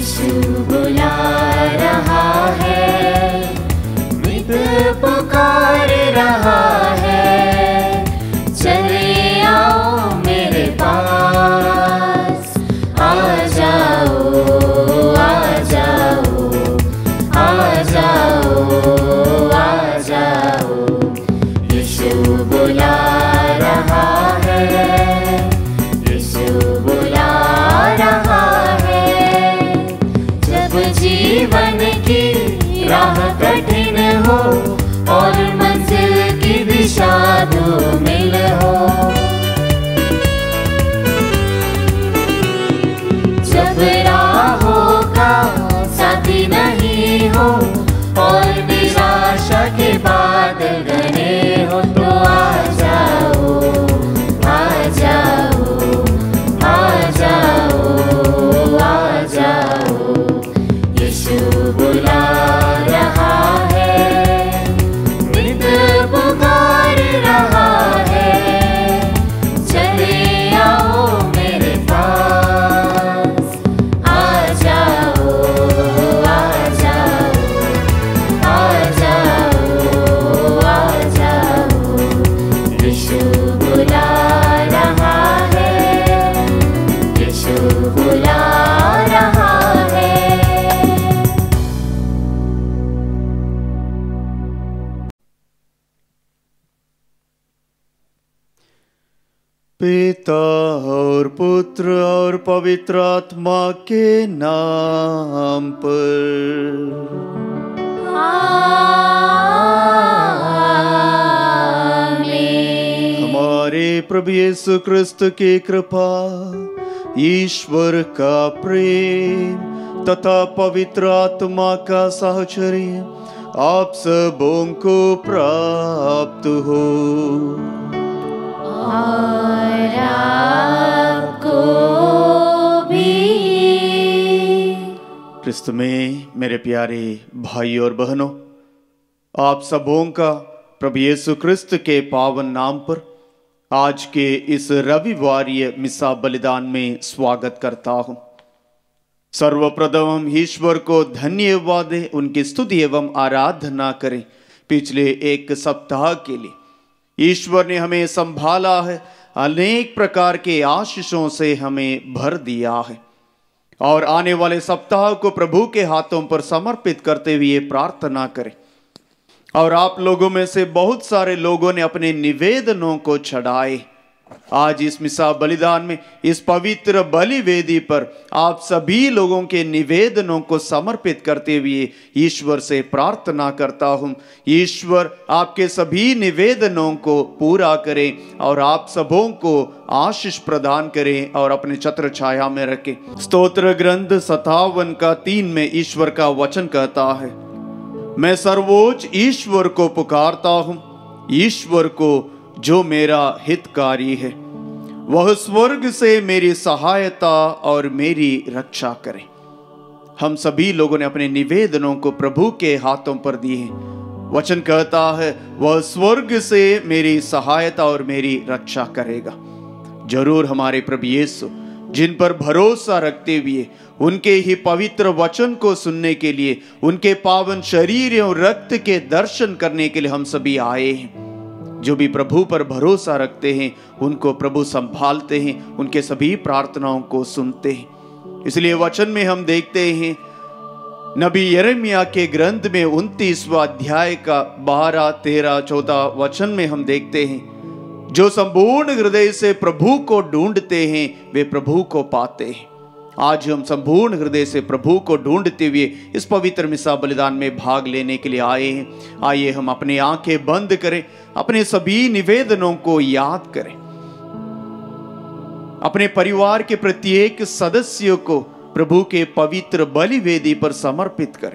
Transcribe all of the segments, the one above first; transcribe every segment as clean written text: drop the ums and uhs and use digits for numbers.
यीशु बुला रहा है, मृत पुकार रहा है, चले आओ मेरे पास, आ जाओ आ जाओ आ जाओ आ जाओ। यीशु बुला रहा है, यीशु बुला रहा है। जब जीवन की राह कठिन हो और मंजिल की दिशा धूमिल हो, जब राहों का साथी नहीं हो और निराशा के बादल घने हो, तो आ जाओ आ जाओ आ जाओ आ जाओ। यीशु बुला रहा है, मृत पुकार रहा है, चले आओ मेरे पास, आ जाओ आ जाओ आ जाओ आ जाओ। यीशु बुला रहा है, यीशु बुला रहा है। पिता और पुत्र और पवित्र आत्मा के नाम पर। आमीन। हमारे प्रभु यीशु क्रिस्त की कृपा, ईश्वर का प्रेम तथा पवित्र आत्मा का साहचर्य आप सबों को प्राप्त हो। और आपको भी। क्रिस्त में मेरे प्यारे भाई और बहनों, आप सबों का प्रभु यीशु क्रिस्त के पावन नाम पर आज के इस रविवारीय मिसा बलिदान में स्वागत करता हूं। सर्वप्रथम हम ईश्वर को धन्यवाद दें, उनकी स्तुति एवं आराधना करें। पिछले एक सप्ताह के लिए ईश्वर ने हमें संभाला है, अनेक प्रकार के आशीषों से हमें भर दिया है, और आने वाले सप्ताह को प्रभु के हाथों पर समर्पित करते हुए प्रार्थना करें। और आप लोगों में से बहुत सारे लोगों ने अपने निवेदनों को चढ़ाए। आज इस मिसा बलिदान में, इस पवित्र बलि वेदी पर आप सभी लोगों के निवेदनों को समर्पित करते हुए ईश्वर से प्रार्थना करता हूं, ईश्वर आपके सभी निवेदनों को पूरा करें और आप सबों को आशीष प्रदान करें और अपने छत्र छाया में रखें। स्तोत्र ग्रंथ 57 का 3 में ईश्वर का वचन कहता है, मैं सर्वोच्च ईश्वर को पुकारता हूं, ईश्वर को जो मेरा हितकारी है, वह स्वर्ग से मेरी सहायता और मेरी रक्षा करे। हम सभी लोगों ने अपने निवेदनों को प्रभु के हाथों पर दिए हैं। वचन कहता है, वह स्वर्ग से मेरी सहायता और मेरी रक्षा करेगा। जरूर हमारे प्रभु यीशु, जिन पर भरोसा रखते हुए उनके ही पवित्र वचन को सुनने के लिए, उनके पावन शरीर और रक्त के दर्शन करने के लिए हम सभी आए हैं। जो भी प्रभु पर भरोसा रखते हैं उनको प्रभु संभालते हैं, उनके सभी प्रार्थनाओं को सुनते हैं। इसलिए वचन में हम देखते हैं, नबी यिर्मयाह के ग्रंथ में 29वां अध्याय का 12, 13, 14 वचन में हम देखते हैं, जो संपूर्ण हृदय से प्रभु को ढूंढते हैं वे प्रभु को पाते हैं। आज हम संपूर्ण हृदय से प्रभु को ढूंढते हुए इस पवित्र मिसा बलिदान में भाग लेने के लिए आए हैं। आइए हम अपनी आंखें बंद करें, अपने सभी निवेदनों को याद करें, अपने परिवार के प्रत्येक सदस्यों को प्रभु के पवित्र बलि वेदी पर समर्पित करें।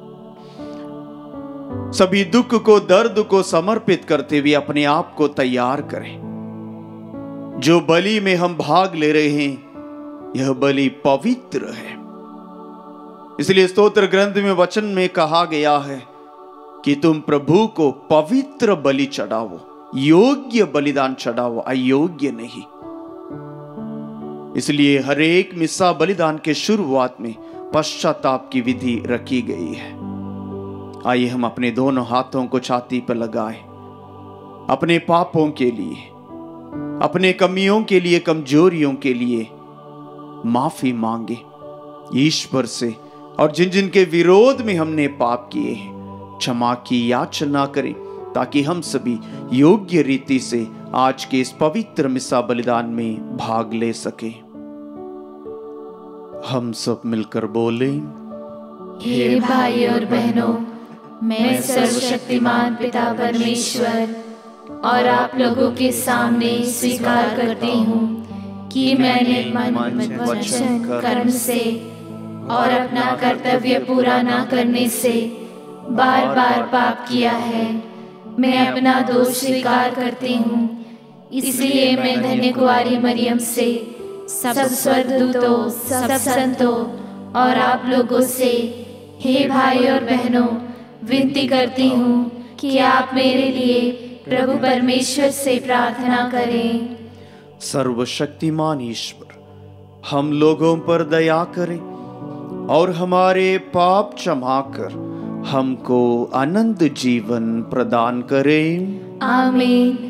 सभी दुख को, दर्द को समर्पित करते हुए अपने आप को तैयार करें। जो बलि में हम भाग ले रहे हैं यह बलि पवित्र है। इसलिए स्तोत्र ग्रंथ में वचन में कहा गया है कि तुम प्रभु को पवित्र बलि चढ़ाओ, योग्य बलिदान चढ़ाओ, अयोग्य नहीं। इसलिए हर एक मिसा बलिदान के शुरुआत में पश्चाताप की विधि रखी गई है। आइए हम अपने दोनों हाथों को छाती पर लगाएं, अपने पापों के लिए, अपने कमियों के लिए, कमजोरियों के लिए माफी मांगे ईश्वर से, और जिन जिन के विरोध में हमने पाप किए हैं क्षमा की याचना करें, ताकि हम सभी योग्य रीति से आज के इस पवित्र मिसा बलिदान में भाग ले सके। हम सब मिलकर बोलें। हे भाई और बहनों, मैं सर्वशक्तिमान पिता परमेश्वर और आप लोगों के सामने स्वीकार करती हूँ कि मैंने मन, वचन, कर्म से और अपना कर्तव्य पूरा ना करने से बार बार पाप किया है। मैं अपना दोष स्वीकार करती हूँ, इसलिए मैं धन्य कुंवारी मरियम से, सब स्वर्गदूतों, सब संतों और आप लोगों से, हे भाई और बहनों, विनती करती हूँ कि आप मेरे लिए प्रभु परमेश्वर से प्रार्थना करें। सर्वशक्तिमान ईश्वर हम लोगों पर दया करें और हमारे पाप क्षमा कर हमको अनंत जीवन प्रदान करें। आमीन।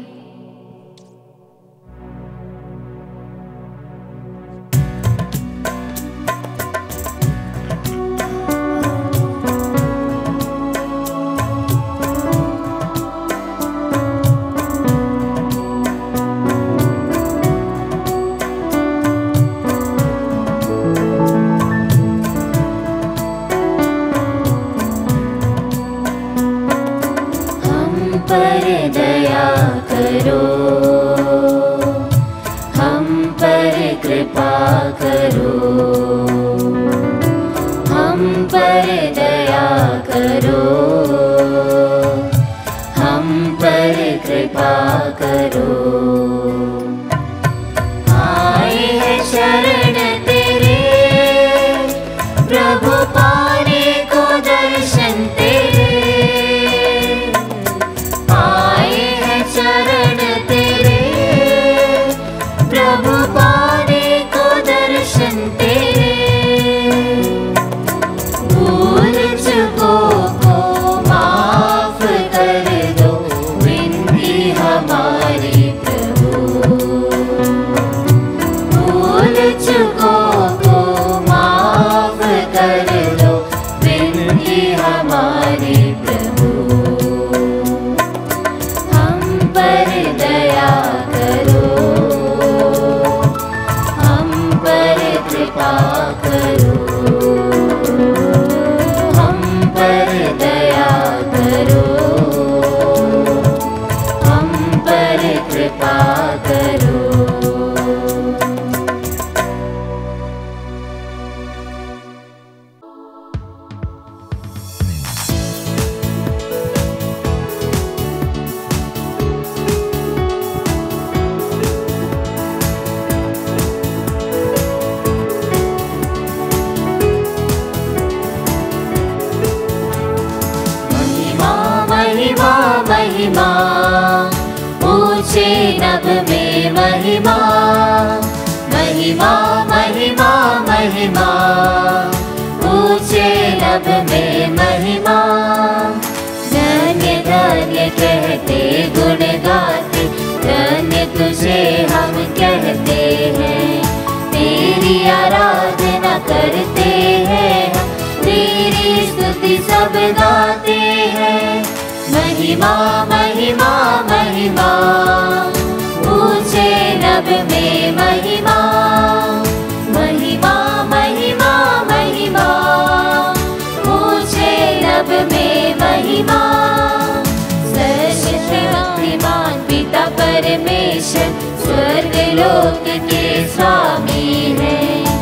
स्वर्गलोक के स्वामी है,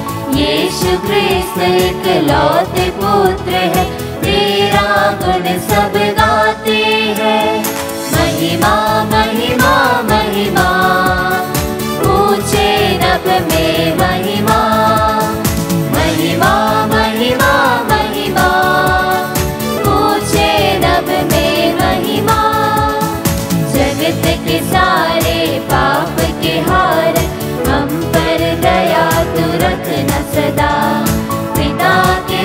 यीशु क्रिस्त इकलौते पुत्र है, तेरा गुण सब गाते हैं। महिमा महिमा महिमा, ऊंचे नभ में महिमा, महिमा महिमा महिमा, ऊंचे नभ में महिमा। जगत के सारे पाप के हार, हम पर दया तू रखना सदा, पिता के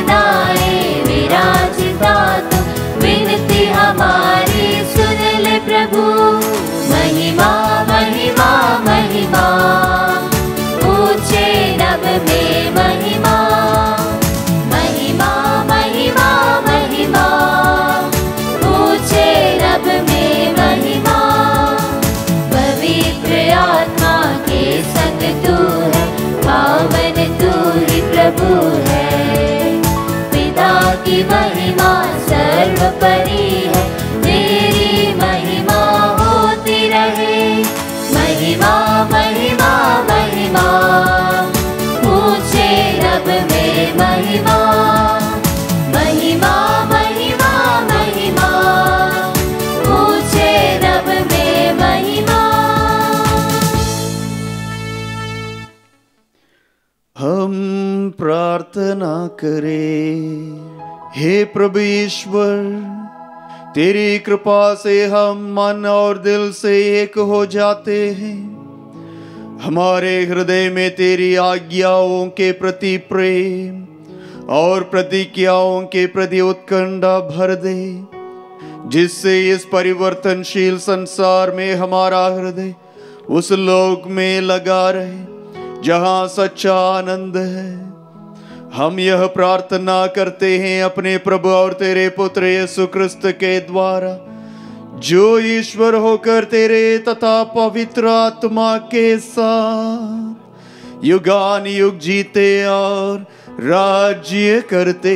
करे। हे प्रभु ईश्वर, तेरी कृपा से हम मन और दिल से एक हो जाते हैं। हमारे हृदय में तेरी आज्ञाओं के प्रति प्रेम और प्रतिज्ञाओं के प्रति उत्कंठा भर दे, जिससे इस परिवर्तनशील संसार में हमारा हृदय उस लोक में लगा रहे जहां सच्चा आनंद है। हम यह प्रार्थना करते हैं अपने प्रभु और तेरे पुत्र यीशु क्रिस्त के द्वारा, जो ईश्वर होकर तेरे तथा पवित्र आत्मा के साथ युगान युग जीते और राज्य करते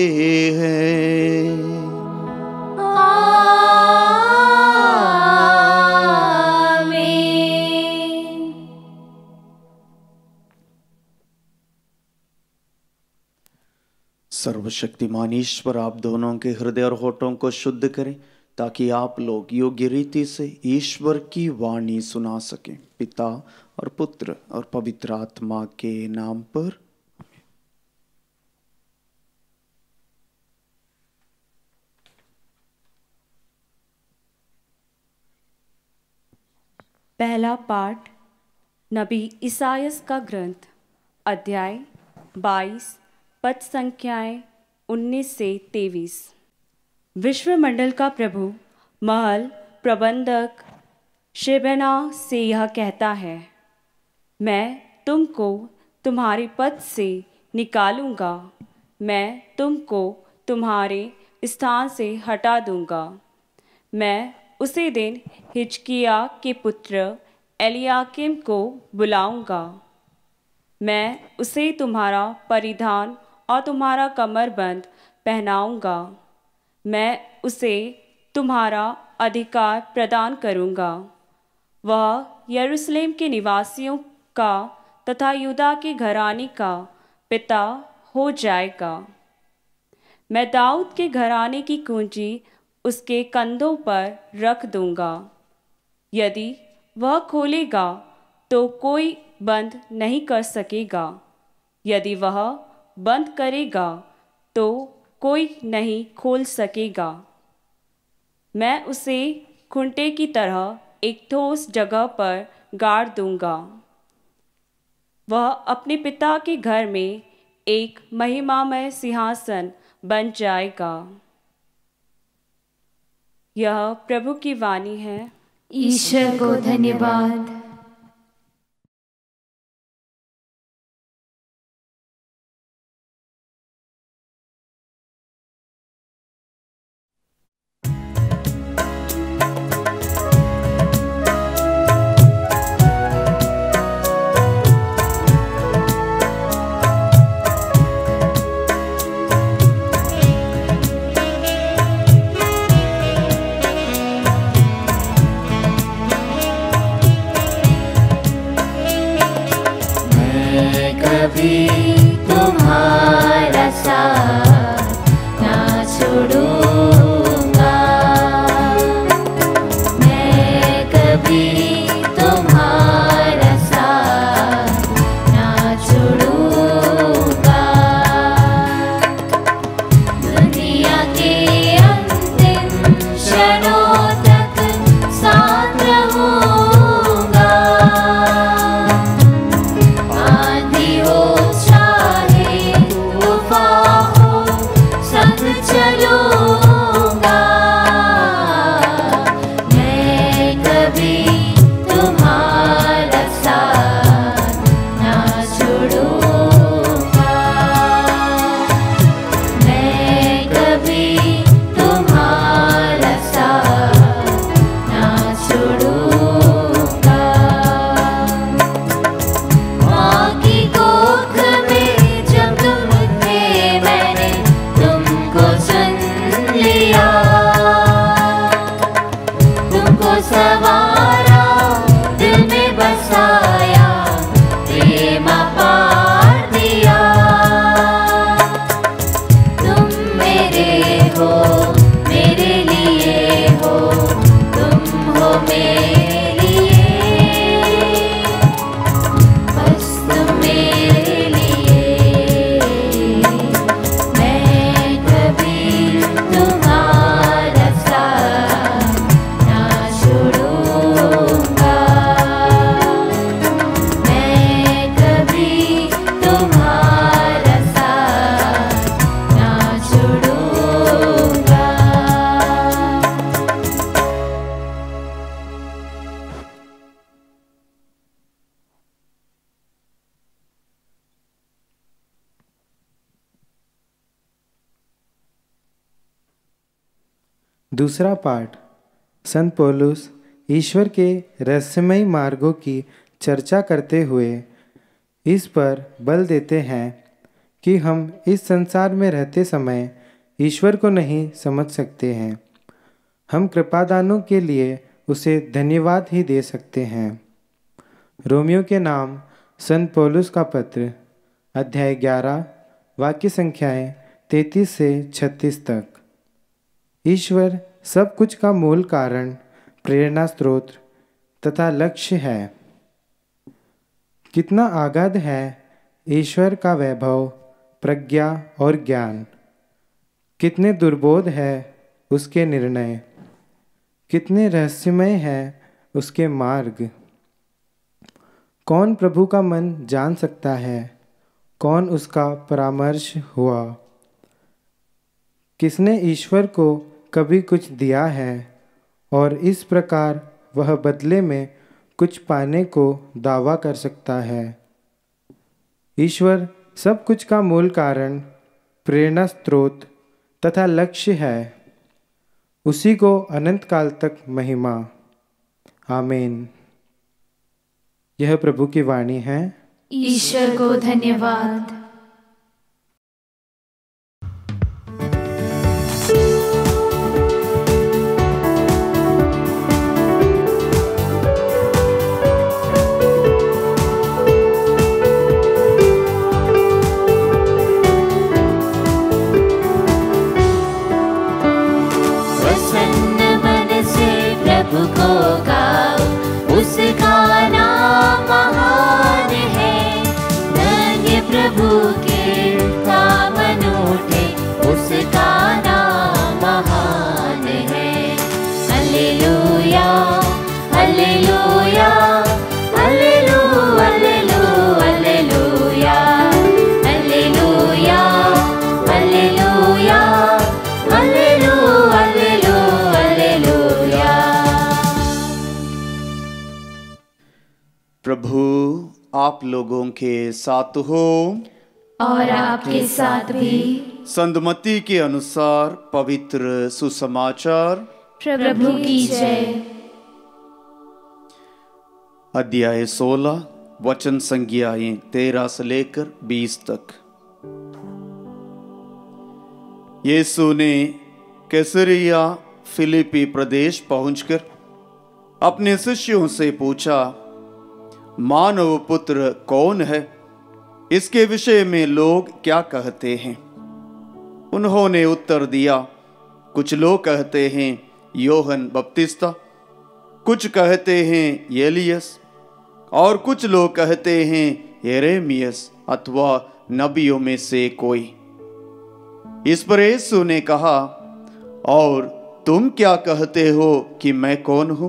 हैं। सर्वशक्तिमान ईश्वर आप दोनों के हृदय और होठों को शुद्ध करें, ताकि आप लोग योग्य रीति से ईश्वर की वाणी सुना सकें। पिता और पुत्र और पवित्र आत्मा के नाम पर। पहला पाठ नबी ईसायास का ग्रंथ, अध्याय 22, पद संख्याएं 19 से 23। विश्वमंडल का प्रभु महल प्रबंधक शेबना से यह कहता है, मैं तुमको तुम्हारे पद से निकालूंगा, मैं तुमको तुम्हारे स्थान से हटा दूंगा। मैं उसी दिन हिजकिया के पुत्र एलियाकीम को बुलाऊंगा। मैं उसे तुम्हारा परिधान और तुम्हारा कमरबंद पहनाऊंगा। मैं उसे तुम्हारा अधिकार प्रदान करूंगा। वह यरूशलेम के निवासियों का तथा यूदा के घराने का पिता हो जाएगा। मैं दाऊद के घराने की कुंजी उसके कंधों पर रख दूंगा। यदि वह खोलेगा तो कोई बंद नहीं कर सकेगा, यदि वह बंद करेगा तो कोई नहीं खोल सकेगा। मैं उसे खूंटे की तरह एक ठोस जगह पर गाड़ दूंगा। वह अपने पिता के घर में एक महिमामय सिंहासन बन जाएगा। यह प्रभु की वाणी है। ईश्वर को धन्यवाद। दूसरा पाठ। संत पौलुस ईश्वर के रहस्यमयी मार्गों की चर्चा करते हुए इस पर बल देते हैं कि हम इस संसार में रहते समय ईश्वर को नहीं समझ सकते हैं। हम कृपादानों के लिए उसे धन्यवाद ही दे सकते हैं। रोमियो के नाम संत पौलुस का पत्र, अध्याय 11, वाक्य संख्याएं 33 से 36 तक। ईश्वर सब कुछ का मूल कारण, प्रेरणा स्रोत तथा लक्ष्य है। कितना आगाध है ईश्वर का वैभव, प्रज्ञा और ज्ञान। कितने दुर्बोध है उसके निर्णय, कितने रहस्यमय है उसके मार्ग। कौन प्रभु का मन जान सकता है? कौन उसका परामर्श हुआ? किसने ईश्वर को कभी कुछ दिया है और इस प्रकार वह बदले में कुछ पाने को दावा कर सकता है? ईश्वर सब कुछ का मूल कारण, प्रेरणा स्रोत तथा लक्ष्य है। उसी को अनंत काल तक महिमा। आमीन। यह प्रभु की वाणी है। ईश्वर को धन्यवाद। प्रसन्न मन से प्रभु को गाओ, उसका नाम महान है। धन्य प्रभु के काम अनूठे, उसका नाम महान है। Hallelujah hallelujah hallelujah hallelujah hallelujah hallelujah hallelujah hallelujah. प्रभु आप लोगों के साथ हो और आपके साथ भी। संत मत्ती के अनुसार पवित्र सुसमाचार। प्रभु की जय। अध्याय 16, वचन संज्ञाएं 13 से लेकर 20 तक। यीशु ने कैसरिया फिलिपी प्रदेश पहुंचकर अपने शिष्यों से पूछा, मानव पुत्र कौन है? इसके विषय में लोग क्या कहते हैं? उन्होंने उत्तर दिया, कुछ लोग कहते हैं योहन बपतिस्ता, कुछ कहते हैं एलियस, और कुछ लोग कहते हैं यिर्मयाह अथवा नबियों में से कोई। इस पर यीशु ने कहा, और तुम क्या कहते हो कि मैं कौन हूं?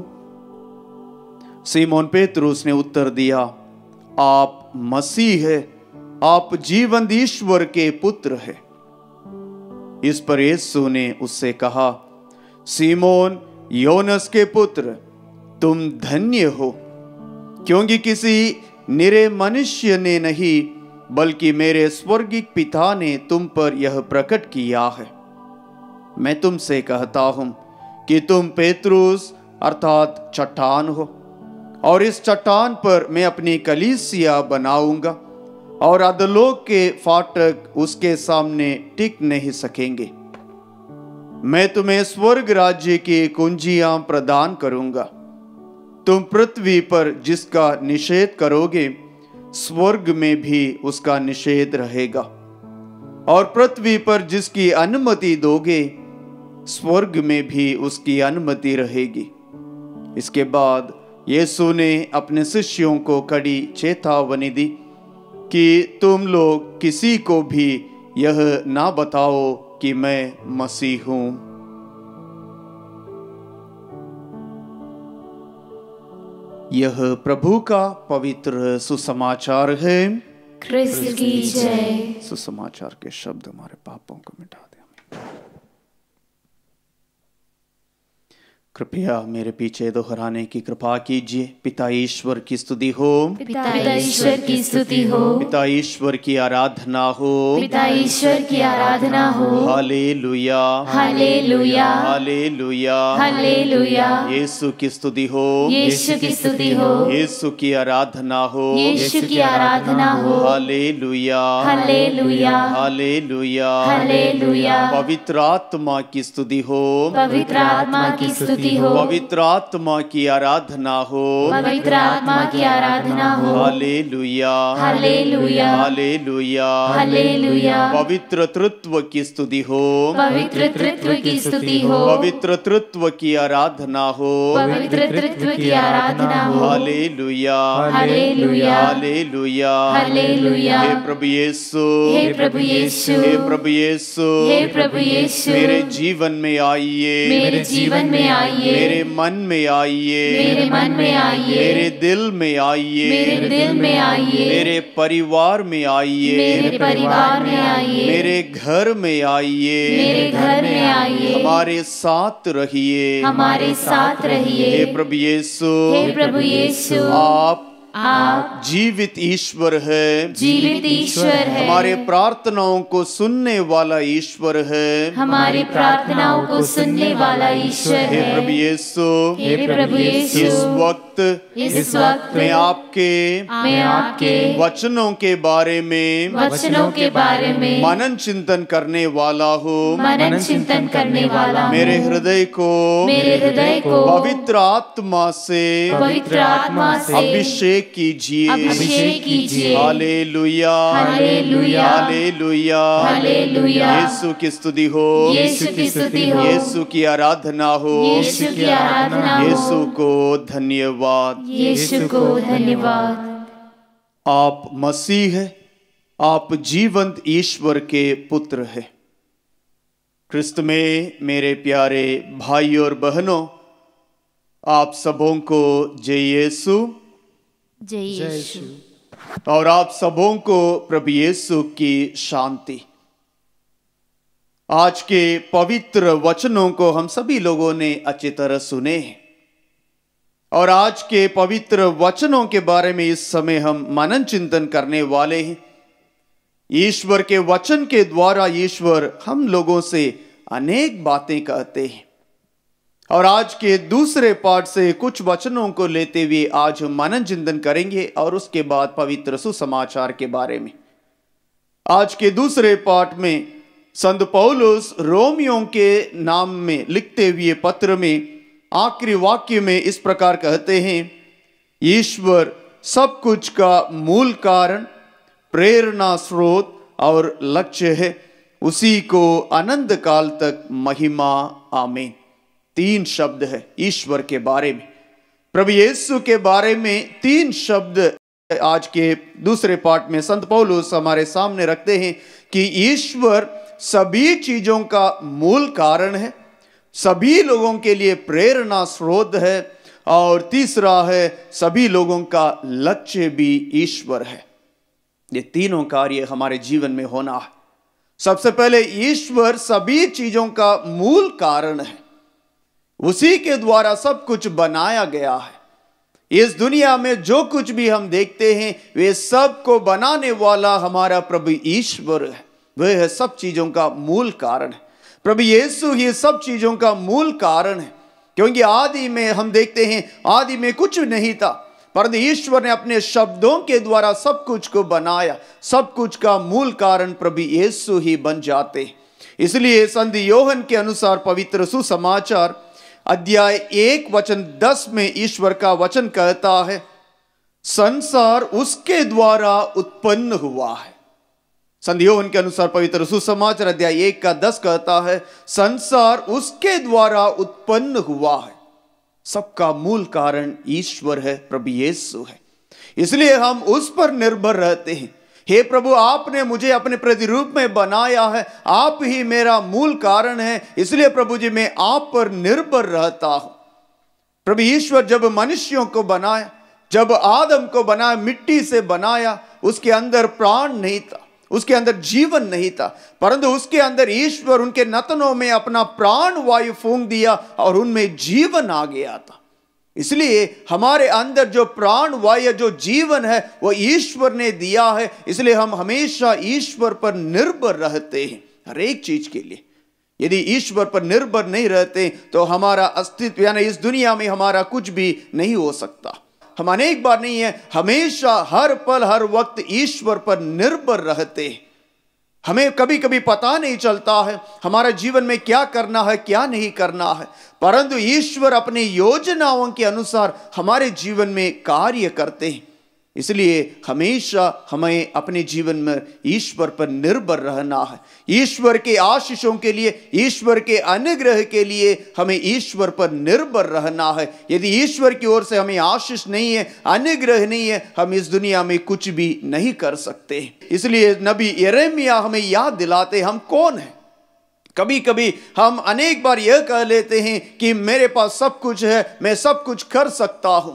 सीमोन पेतरुस ने उत्तर दिया, आप मसीह है, आप जीवंत ईश्वर के पुत्र है। इस पर यीशु ने उससे कहा, सीमोन योनस के पुत्र, तुम धन्य हो, क्योंकि किसी निरे मनुष्य ने नहीं बल्कि मेरे स्वर्गिक पिता ने तुम पर यह प्रकट किया है। मैं तुमसे कहता हूं कि तुम पेतरुस अर्थात चट्टान हो, और इस चट्टान पर मैं अपनी कलीसिया बनाऊंगा, और अधोलोक के फाटक उसके सामने टिक नहीं सकेंगे। मैं तुम्हें स्वर्ग राज्य की कुंजियां प्रदान करूंगा। तुम पृथ्वी पर जिसका निषेध करोगे, स्वर्ग में भी उसका निषेध रहेगा, और पृथ्वी पर जिसकी अनुमति दोगे, स्वर्ग में भी उसकी अनुमति रहेगी। इसके बाद यीशु ने अपने शिष्यों को कड़ी चेतावनी दी कि तुम लोग किसी को भी यह ना बताओ कि मैं मसीह हूं। यह प्रभु का पवित्र सुसमाचार है। ख्रिस्त की जय। सुसमाचार के शब्द हमारे पापों को मिटा दे। कृपया मेरे पीछे दोहराने की कृपा कीजिए। पिता ईश्वर की स्तुति हो, पिता ईश्वर की स्तुति हो, पिता ईश्वर की आराधना हो, पिता ईश्वर की आराधना हो। Hallelujah, hallelujah, hallelujah, hallelujah. Yeshu की स्तुति हो, यीशु की स्तुति हो, यीशु की आराधना हो, यीशु की आराधना हो। Hallelujah, hallelujah, hallelujah, hallelujah. पवित्र आत्मा की स्तुति हो, पवित्र आत्मा की स्तुति हो, पवित्र आत्मा की आराधना हो, पवित्र आत्मा की आराधना हो। Hallelujah, hallelujah, hallelujah, hallelujah. पवित्र तृत्व की स्तुति हो, पवित्र तृत्व की स्तुति हो, पवित्र तृत्व की आराधना हो, पवित्र तृत्व की आराधना हो। Hallelujah, hallelujah, hallelujah, hallelujah. हे प्रभु यीशु, हे प्रभु यीशु, हे प्रभु यीशु, हे प्रभु यीशु, मेरे जीवन में आइए, मेरे जीवन में आइए, मेरे मन में आइए, मेरे मन में आइए, मेरे दिल में आइए, मेरे दिल में आइए, मेरे परिवार में आइए, मेरे परिवार में आइए, मेरे घर में आइए, मेरे घर में आइए, हमारे साथ रहिए, हमारे साथ रहिए। हे प्रभु यीशु, हे प्रभु यीशु, आप जीवित ईश्वर है, जीवित ईश्वर है, हमारे प्रार्थनाओं को सुनने वाला ईश्वर है, हमारी प्रार्थनाओं को सुनने वाला ईश्वर हे है। प्रभु यीशु, हे प्रभु यीशु, इस वक्त मैं आपके वचनों के बारे में मनन चिंतन करने वाला हूँ। मनन चिंतन करने वाला हूँ। मेरे हृदय को पवित्र आत्मा से अभिषेक कीजिए। Hallelujah, hallelujah, hallelujah, hallelujah. Yeshu की स्तुति हो, यीशु की स्तुति हो, यीशु की आराधना हो, यीशु की आराधना हो। यीशु को धन्यवाद, यीशु को धन्यवाद। आप मसीह है, आप जीवंत ईश्वर के पुत्र है। क्रिस्त में मेरे प्यारे भाई और बहनों, आप सबों को जय यीशु, जय यीशु। और आप सबों को प्रभु यीशु की शांति। आज के पवित्र वचनों को हम सभी लोगों ने अच्छी तरह सुने हैं, और आज के पवित्र वचनों के बारे में इस समय हम मनन चिंतन करने वाले हैं। ईश्वर के वचन के द्वारा ईश्वर हम लोगों से अनेक बातें कहते हैं, और आज के दूसरे पाठ से कुछ वचनों को लेते हुए आज हम मनन चिंतन करेंगे, और उसके बाद पवित्र सुसमाचार के बारे में। आज के दूसरे पाठ में संत पौलुस रोमियों के नाम में लिखते हुए पत्र में आखिरी वाक्य में इस प्रकार कहते हैं, ईश्वर सब कुछ का मूल कारण, प्रेरणा, स्रोत और लक्ष्य है, उसी को अनंत काल तक महिमा, आमीन। 3 शब्द है ईश्वर के बारे में, प्रभु यीशु के बारे में 3 शब्द आज के दूसरे पाठ में संत पौलुस हमारे सामने रखते हैं कि ईश्वर सभी चीजों का मूल कारण है, सभी लोगों के लिए प्रेरणा स्रोत है, और तीसरा है सभी लोगों का लक्ष्य भी ईश्वर है। ये तीनों कार्य हमारे जीवन में होना है। सबसे पहले ईश्वर सभी चीजों का मूल कारण है, उसी के द्वारा सब कुछ बनाया गया है। इस दुनिया में जो कुछ भी हम देखते हैं वे सब को बनाने वाला हमारा प्रभु ईश्वर है, वह है सब चीजों का मूल कारण है। प्रभु यीशु ही सब चीजों का मूल कारण है, क्योंकि आदि में हम देखते हैं आदि में कुछ नहीं था, परंतु ईश्वर ने अपने शब्दों के द्वारा सब कुछ को बनाया। सब कुछ का मूल कारण प्रभु यीशु ही बन जाते हैं। इसलिए संत योहन के अनुसार पवित्र सुसमाचार अध्याय 1 वचन 10 में ईश्वर का वचन कहता है, संसार उसके द्वारा उत्पन्न हुआ है। संत योहन के अनुसार पवित्र सुसमाचार अध्याय 1 का 10 कहता है, संसार उसके द्वारा उत्पन्न हुआ है। सबका मूल कारण ईश्वर है, प्रभु यीशु है। इसलिए हम उस पर निर्भर रहते हैं। हे प्रभु, आपने मुझे अपने प्रतिरूप में बनाया है, आप ही मेरा मूल कारण है, इसलिए प्रभु जी मैं आप पर निर्भर रहता हूं। प्रभु ईश्वर जब मनुष्यों को बनाया, जब आदम को बनाया, मिट्टी से बनाया, उसके अंदर प्राण नहीं था, उसके अंदर जीवन नहीं था, परंतु उसके अंदर ईश्वर उनके नतनों में अपना प्राण वायु फूंक दिया और उनमें जीवन आ गया था। इसलिए हमारे अंदर जो प्राण वायु जो जीवन है वो ईश्वर ने दिया है। इसलिए हम हमेशा ईश्वर पर निर्भर रहते हैं हर एक चीज के लिए। यदि ईश्वर पर निर्भर नहीं रहते तो हमारा अस्तित्व यानी इस दुनिया में हमारा कुछ भी नहीं हो सकता। हम अनेक बार नहीं है, हमेशा हर पल हर वक्त ईश्वर पर निर्भर रहते हैं। हमें कभी कभी पता नहीं चलता है हमारा जीवन में क्या करना है क्या नहीं करना है, परंतु ईश्वर अपनी योजनाओं के अनुसार हमारे जीवन में कार्य करते हैं। इसलिए हमेशा हमें अपने जीवन में ईश्वर पर निर्भर रहना है। ईश्वर के आशीषों के लिए, ईश्वर के अनुग्रह के लिए हमें ईश्वर पर निर्भर रहना है। यदि ईश्वर की ओर से हमें आशीष नहीं है, अनुग्रह नहीं है, हम इस दुनिया में कुछ भी नहीं कर सकते। इसलिए नबी यिर्मयाह हमें याद दिलाते हम कौन है। कभी कभी हम अनेक बार यह कह लेते हैं कि मेरे पास सब कुछ है, मैं सब कुछ कर सकता हूं,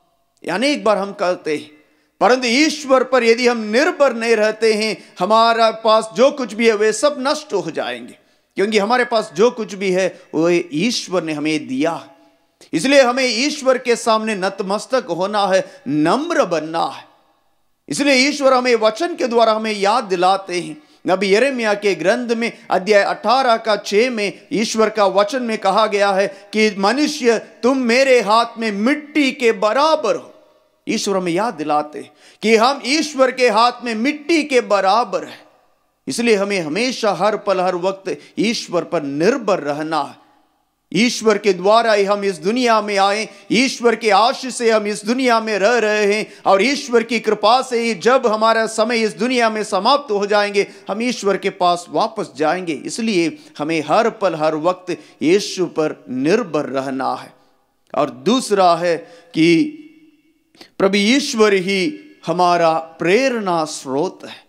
अनेक बार हम कहते हैं, परंतु ईश्वर पर यदि हम निर्भर नहीं रहते हैं, हमारा पास जो कुछ भी है वे सब नष्ट हो जाएंगे, क्योंकि हमारे पास जो कुछ भी है वो ईश्वर ने हमें दिया। इसलिए हमें ईश्वर के सामने नतमस्तक होना है, नम्र बनना है। इसलिए ईश्वर हमें वचन के द्वारा हमें याद दिलाते हैं। नबी यिर्मयाह के ग्रंथ में अध्याय 18 का 6 में ईश्वर का वचन में कहा गया है कि मनुष्य तुम मेरे हाथ में मिट्टी के बराबर हो। ईश्वर हमें याद दिलाते कि हम ईश्वर के हाथ में मिट्टी के बराबर है। इसलिए हमें हमेशा हर पल हर वक्त ईश्वर पर निर्भर रहना है। ईश्वर के द्वारा ही हम इस दुनिया में आए, ईश्वर के आशीष से हम इस दुनिया में रह रहे हैं, और ईश्वर की कृपा से ही जब हमारा समय इस दुनिया में समाप्त हो जाएंगे हम ईश्वर के पास वापस जाएंगे। इसलिए हमें हर पल हर वक्त यीशु पर निर्भर रहना है। और दूसरा है कि प्रभु ईश्वर ही हमारा प्रेरणा स्रोत है।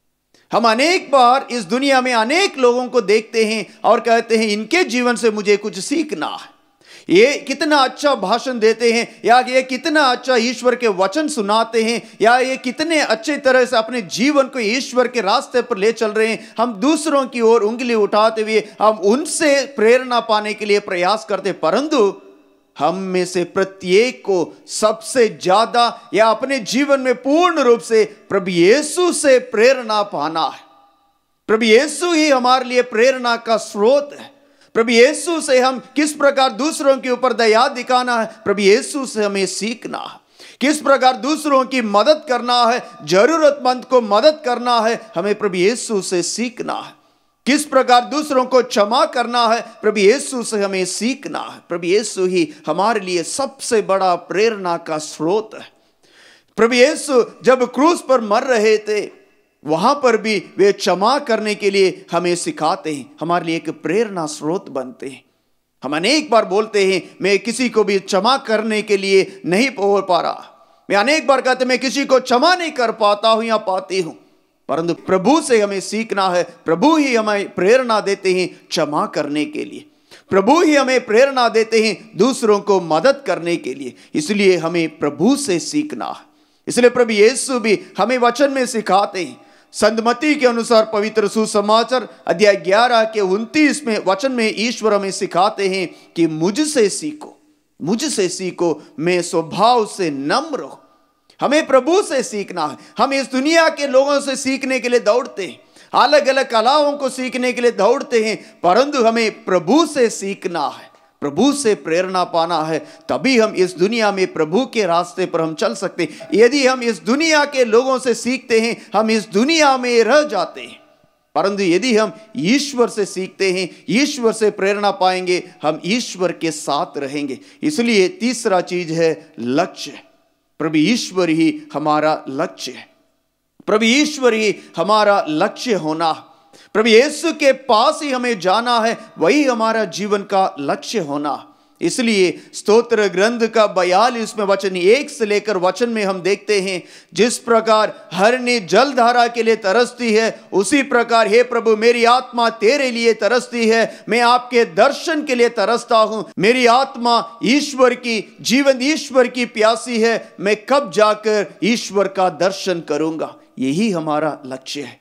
हम अनेक बार इस दुनिया में अनेक लोगों को देखते हैं और कहते हैं इनके जीवन से मुझे कुछ सीखना है, ये कितना अच्छा भाषण देते हैं, या ये कितना अच्छा ईश्वर के वचन सुनाते हैं, या ये कितने अच्छे तरह से अपने जीवन को ईश्वर के रास्ते पर ले चल रहे हैं। हम दूसरों की ओर उंगली उठाते हुए हम उनसे प्रेरणा पाने के लिए प्रयास करते, परंतु हम में से प्रत्येक को सबसे ज्यादा या अपने जीवन में पूर्ण रूप से प्रभु यीशु से प्रेरणा पाना है। प्रभु यीशु ही हमारे लिए प्रेरणा का स्रोत है। प्रभु यीशु से हम किस प्रकार दूसरों के ऊपर दया दिखाना है, प्रभु यीशु से हमें सीखना है। किस प्रकार दूसरों की मदद करना है, जरूरतमंद को मदद करना है, हमें प्रभु यीशु से सीखना है। किस प्रकार दूसरों को क्षमा करना है, प्रभु यीशु से हमें सीखना है। प्रभु यीशु ही हमारे लिए सबसे बड़ा प्रेरणा का स्रोत है। प्रभु यीशु जब क्रूस पर मर रहे थे वहां पर भी वे क्षमा करने के लिए हमें सिखाते हैं, हमारे लिए एक प्रेरणा स्रोत बनते हैं। हम अनेक बार बोलते हैं मैं किसी को भी क्षमा करने के लिए नहीं हो पा रहा, मैं अनेक बार कहते मैं किसी को क्षमा नहीं कर पाता हूं या पाती हूं, परंतु प्रभु से हमें सीखना है। प्रभु ही हमें प्रेरणा देते हैं क्षमा करने के लिए, प्रभु ही हमें प्रेरणा देते हैं दूसरों को मदद करने के लिए। इसलिए हमें प्रभु से सीखना है। इसलिए प्रभु यीशु भी हमें वचन में सिखाते हैं। संत मत्ती के अनुसार पवित्र सुसमाचार अध्याय 11 के 29 में वचन में ईश्वर हमें सिखाते हैं कि मुझसे सीखो, मुझसे सीखो, मैं स्वभाव से नम्र हूं। हमें प्रभु से सीखना है। हम इस दुनिया के लोगों से सीखने के लिए दौड़ते हैं, अलग अलग कलाओं को सीखने के लिए दौड़ते हैं, परंतु हमें प्रभु से सीखना है, प्रभु से प्रेरणा पाना है। तभी हम इस दुनिया में प्रभु के रास्ते पर हम चल सकते हैं। यदि हम इस दुनिया के लोगों से सीखते हैं हम इस दुनिया में रह जाते हैं, परंतु यदि हम ईश्वर से सीखते हैं, ईश्वर से प्रेरणा पाएंगे, हम ईश्वर के साथ रहेंगे। इसलिए तीसरा चीज है लक्ष्य। प्रभु ईश्वर ही हमारा लक्ष्य है। प्रभु ईश्वर ही हमारा लक्ष्य होना, प्रभु यीशु के पास ही हमें जाना है, वही हमारा जीवन का लक्ष्य होना। इसलिए स्तोत्र ग्रंथ का 42वें वचन 1 से लेकर वचन में हम देखते हैं, जिस प्रकार हरनी जलधारा के लिए तरसती है उसी प्रकार हे प्रभु मेरी आत्मा तेरे लिए तरसती है। मैं आपके दर्शन के लिए तरसता हूं। मेरी आत्मा ईश्वर की, जीवन ईश्वर की प्यासी है। मैं कब जाकर ईश्वर का दर्शन करूंगा। यही हमारा लक्ष्य है।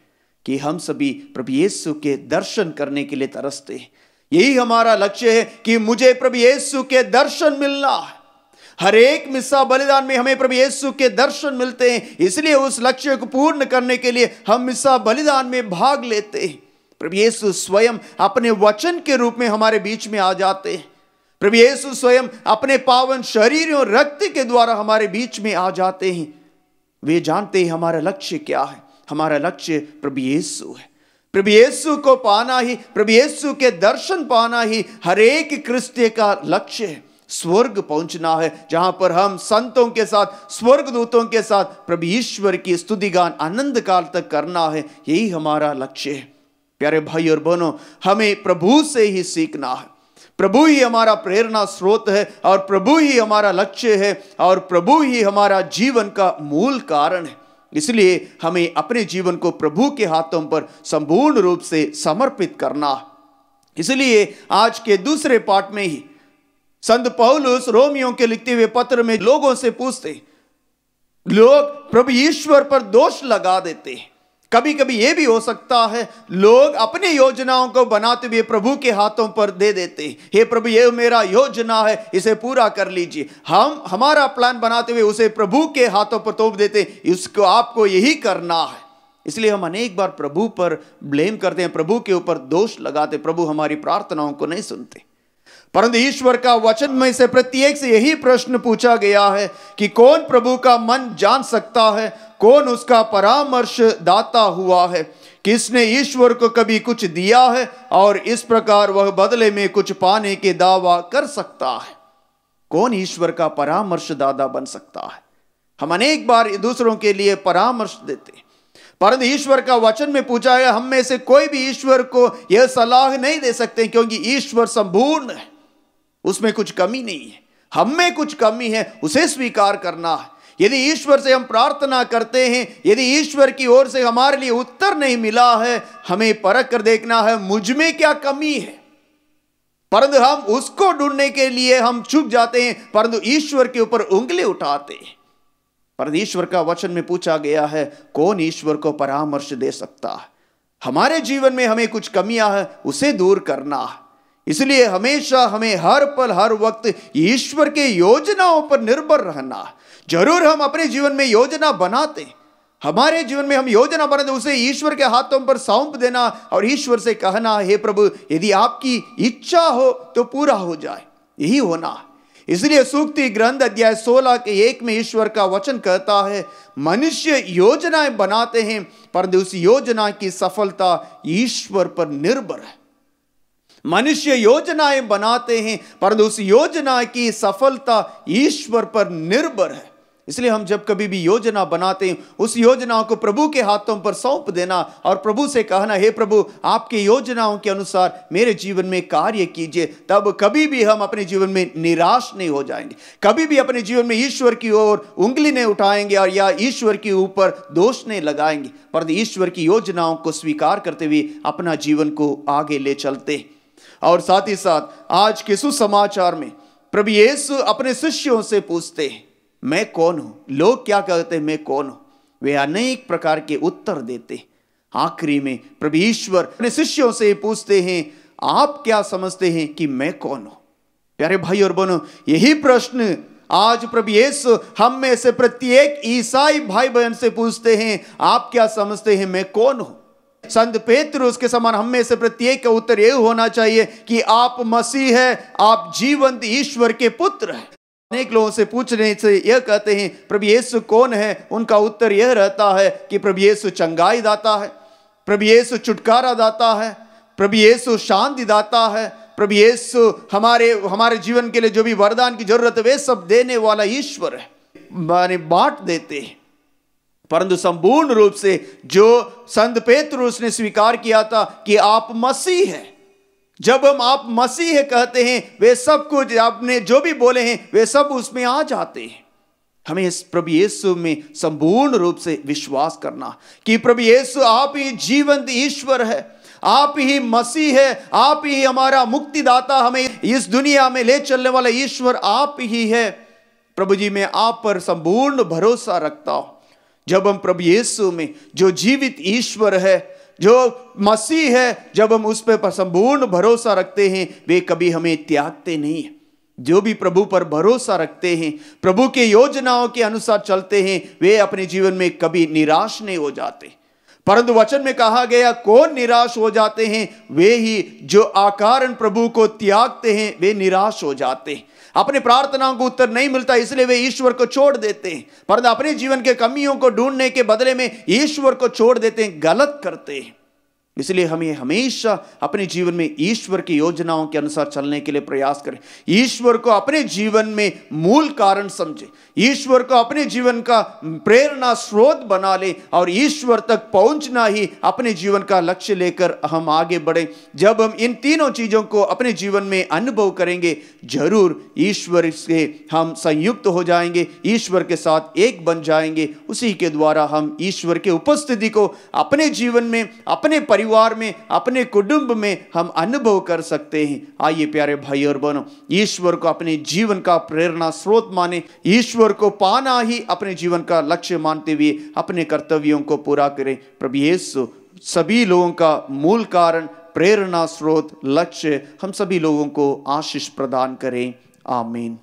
कि हम सभी प्रभु यीशु के दर्शन करने के लिए तरसते हैं। यही हमारा लक्ष्य है कि मुझे प्रभु यीशु के दर्शन मिलना है। हर एक मिस्सा बलिदान में हमें प्रभु यीशु के दर्शन मिलते हैं, इसलिए उस लक्ष्य को पूर्ण करने के लिए हम मिस्सा बलिदान में भाग लेते हैं। प्रभु यीशु स्वयं अपने वचन के रूप में हमारे बीच में आ जाते हैं। प्रभु यीशु स्वयं अपने पावन शरीर और रक्त के द्वारा हमारे बीच में आ जाते हैं। वे जानते हैं हमारा लक्ष्य क्या है। हमारा लक्ष्य प्रभु यीशु है। प्रभु यीशु को पाना ही, प्रभु यीशु के दर्शन पाना ही हर एक क्रिस्तीय का लक्ष्य है। स्वर्ग पहुंचना है, जहां पर हम संतों के साथ, स्वर्गदूतों के साथ प्रभु ईश्वर की स्तुति गान आनंद काल तक करना है। यही हमारा लक्ष्य है। प्यारे भाई और बहनों, हमें प्रभु से ही सीखना है। प्रभु ही हमारा प्रेरणा स्रोत है और प्रभु ही हमारा लक्ष्य है और प्रभु ही हमारा जीवन का मूल कारण है। इसलिए हमें अपने जीवन को प्रभु के हाथों पर संपूर्ण रूप से समर्पित करना है। इसलिए आज के दूसरे पाठ में ही संत पौलुस रोमियों के लिखते हुए पत्र में लोगों से पूछते, लोग प्रभु ईश्वर पर दोष लगा देते हैं। कभी कभी यह भी हो सकता है लोग अपनी योजनाओं को बनाते हुए प्रभु के हाथों पर दे देते हैं। हे प्रभु, ये मेरा योजना है, इसे पूरा कर लीजिए। हम हमारा प्लान बनाते हुए उसे प्रभु के हाथों पर तोप देते हैं, इसको आपको यही करना है। इसलिए हम अनेक बार प्रभु पर ब्लेम करते हैं, प्रभु के ऊपर दोष लगाते। प्रभु हमारी प्रार्थनाओं को नहीं सुनते। परंतु ईश्वर का वचन में से प्रत्येक से यही प्रश्न पूछा गया है कि कौन प्रभु का मन जान सकता है, कौन उसका परामर्श दाता हुआ है, किसने ईश्वर को कभी कुछ दिया है और इस प्रकार वह बदले में कुछ पाने के दावा कर सकता है। कौन ईश्वर का परामर्श दाता बन सकता है। हम अनेक बार दूसरों के लिए परामर्श देते, परंतु ईश्वर का वचन में पूछा है, हम में से कोई भी ईश्वर को यह सलाह नहीं दे सकते, क्योंकि ईश्वर संपूर्ण है, उसमें कुछ कमी नहीं है। हम में कुछ कमी है, उसे स्वीकार करना है। यदि ईश्वर से हम प्रार्थना करते हैं, यदि ईश्वर की ओर से हमारे लिए उत्तर नहीं मिला है, हमें परख कर देखना है मुझ में क्या कमी है। परंतु हम उसको ढूंढने के लिए हम चूक जाते हैं, परंतु ईश्वर के ऊपर उंगली उठाते हैं। परंतु ईश्वर का वचन में पूछा गया है, कौन ईश्वर को परामर्श दे सकता है। हमारे जीवन में हमें कुछ कमियां हैं, उसे दूर करना है। इसलिए हमेशा हमें हर पल हर वक्त ईश्वर के योजनाओं पर निर्भर रहना है। जरूर हम अपने जीवन में योजना बनाते, हमारे जीवन में हम योजना बनाते, उसे ईश्वर के हाथों पर सौंप देना और ईश्वर से कहना, हे प्रभु, यदि आपकी इच्छा हो तो पूरा हो जाए। यही होना है। इसलिए सूक्ति ग्रंथ अध्याय 16 के 1 में ईश्वर का वचन कहता है, मनुष्य योजनाएं बनाते हैं, परंतु उस योजना की सफलता ईश्वर पर निर्भर है। मनुष्य योजनाएं बनाते हैं, परंतु उस योजना की सफलता ईश्वर पर निर्भर है। इसलिए हम जब कभी भी योजना बनाते हैं, उस योजनाओं को प्रभु के हाथों पर सौंप देना और प्रभु से कहना, हे प्रभु, आपकी योजनाओं के अनुसार मेरे जीवन में कार्य कीजिए। तब कभी भी हम अपने जीवन में निराश नहीं हो जाएंगे, कभी भी अपने जीवन में ईश्वर की ओर उंगली नहीं उठाएंगे और या ईश्वर के ऊपर दोष नहीं लगाएंगे, पर ईश्वर की योजनाओं को स्वीकार करते हुए अपना जीवन को आगे ले चलते। और साथ ही साथ आज के सुसमाचार में प्रभु यीशु अपने शिष्यों से पूछते हैं, मैं कौन हूं। लोग क्या कहते हैं, मैं कौन हूं। वे अनेक प्रकार के उत्तर देते। आखिरी में प्रभु ईश्वर अपने शिष्यों से पूछते हैं, आप क्या समझते हैं कि मैं कौन हूं। प्यारे भाई और बहनों, यही प्रश्न आज प्रभु यीशु हम में से प्रत्येक ईसाई भाई बहन से पूछते हैं, आप क्या समझते हैं मैं कौन हूं। संत पेतरुस के समान हम में से प्रत्येक का उत्तर यह होना चाहिए कि आप मसीह है, आप जीवंत ईश्वर के पुत्र हैं। अनेक लोगों से पूछने से यह कहते हैं प्रभु यीशु कौन है, उनका उत्तर यह रहता है कि प्रभु यीशु चंगाई दाता है, प्रभु यीशु छुटकारा दाता है, प्रभु यीशु शांति दाता है, प्रभु यीशु हमारे जीवन के लिए जो भी वरदान की जरूरत है वे सब देने वाला ईश्वर है, माने बांट देते हैं। परंतु संपूर्ण रूप से जो संत पेतरुस ने स्वीकार किया था कि आप मसीह हैं, जब हम आप मसीह कहते हैं, वे सब कुछ आपने जो भी बोले हैं वे सब उसमें आ जाते हैं। हमें इस प्रभु यीशु में संपूर्ण रूप से विश्वास करना कि प्रभु यीशु आप ही जीवंत ईश्वर है, आप ही मसीह है, आप ही हमारा मुक्तिदाता, हमें इस दुनिया में ले चलने वाला ईश्वर आप ही है। प्रभु जी, मैं आप पर संपूर्ण भरोसा रखता हूं। जब हम प्रभु यीशु में जो जीवित ईश्वर है, जो मसीह है, जब हम उस पर संपूर्ण भरोसा रखते हैं, वे कभी हमें त्यागते नहीं है। जो भी प्रभु पर भरोसा रखते हैं, प्रभु के योजनाओं के अनुसार चलते हैं, वे अपने जीवन में कभी निराश नहीं हो जाते। परंतु वचन में कहा गया, कौन निराश हो जाते हैं? वे ही जो अकारण प्रभु को त्यागते हैं, वे निराश हो जाते हैं। अपने प्रार्थनाओं को उत्तर नहीं मिलता, इसलिए वे ईश्वर को छोड़ देते हैं। परंतु अपने जीवन के कमियों को ढूंढने के बदले में ईश्वर को छोड़ देते हैं, गलत करते हैं। इसलिए हमें हमेशा अपने जीवन में ईश्वर की योजनाओं के अनुसार चलने के लिए प्रयास करें। ईश्वर को अपने जीवन में मूल कारण समझे, ईश्वर को अपने जीवन का प्रेरणा स्रोत बना ले और ईश्वर तक पहुंचना ही अपने जीवन का लक्ष्य लेकर हम आगे बढ़े। जब हम इन तीनों चीजों को अपने जीवन में अनुभव करेंगे, जरूर ईश्वर से हम संयुक्त हो जाएंगे, ईश्वर के साथ एक बन जाएंगे। उसी के द्वारा हम ईश्वर के उपस्थिति को अपने जीवन में, अपने परिवार में, अपने कुटुंब में हम अनुभव कर सकते हैं। आइए प्यारे भाई और बहनों, ईश्वर को अपने जीवन का प्रेरणा स्रोत माने, ईश्वर को पाना ही अपने जीवन का लक्ष्य मानते हुए अपने कर्तव्यों को पूरा करें। प्रभु यीशु सभी लोगों का मूल कारण, प्रेरणा स्रोत, लक्ष्य हम सभी लोगों को आशीष प्रदान करें। आमीन।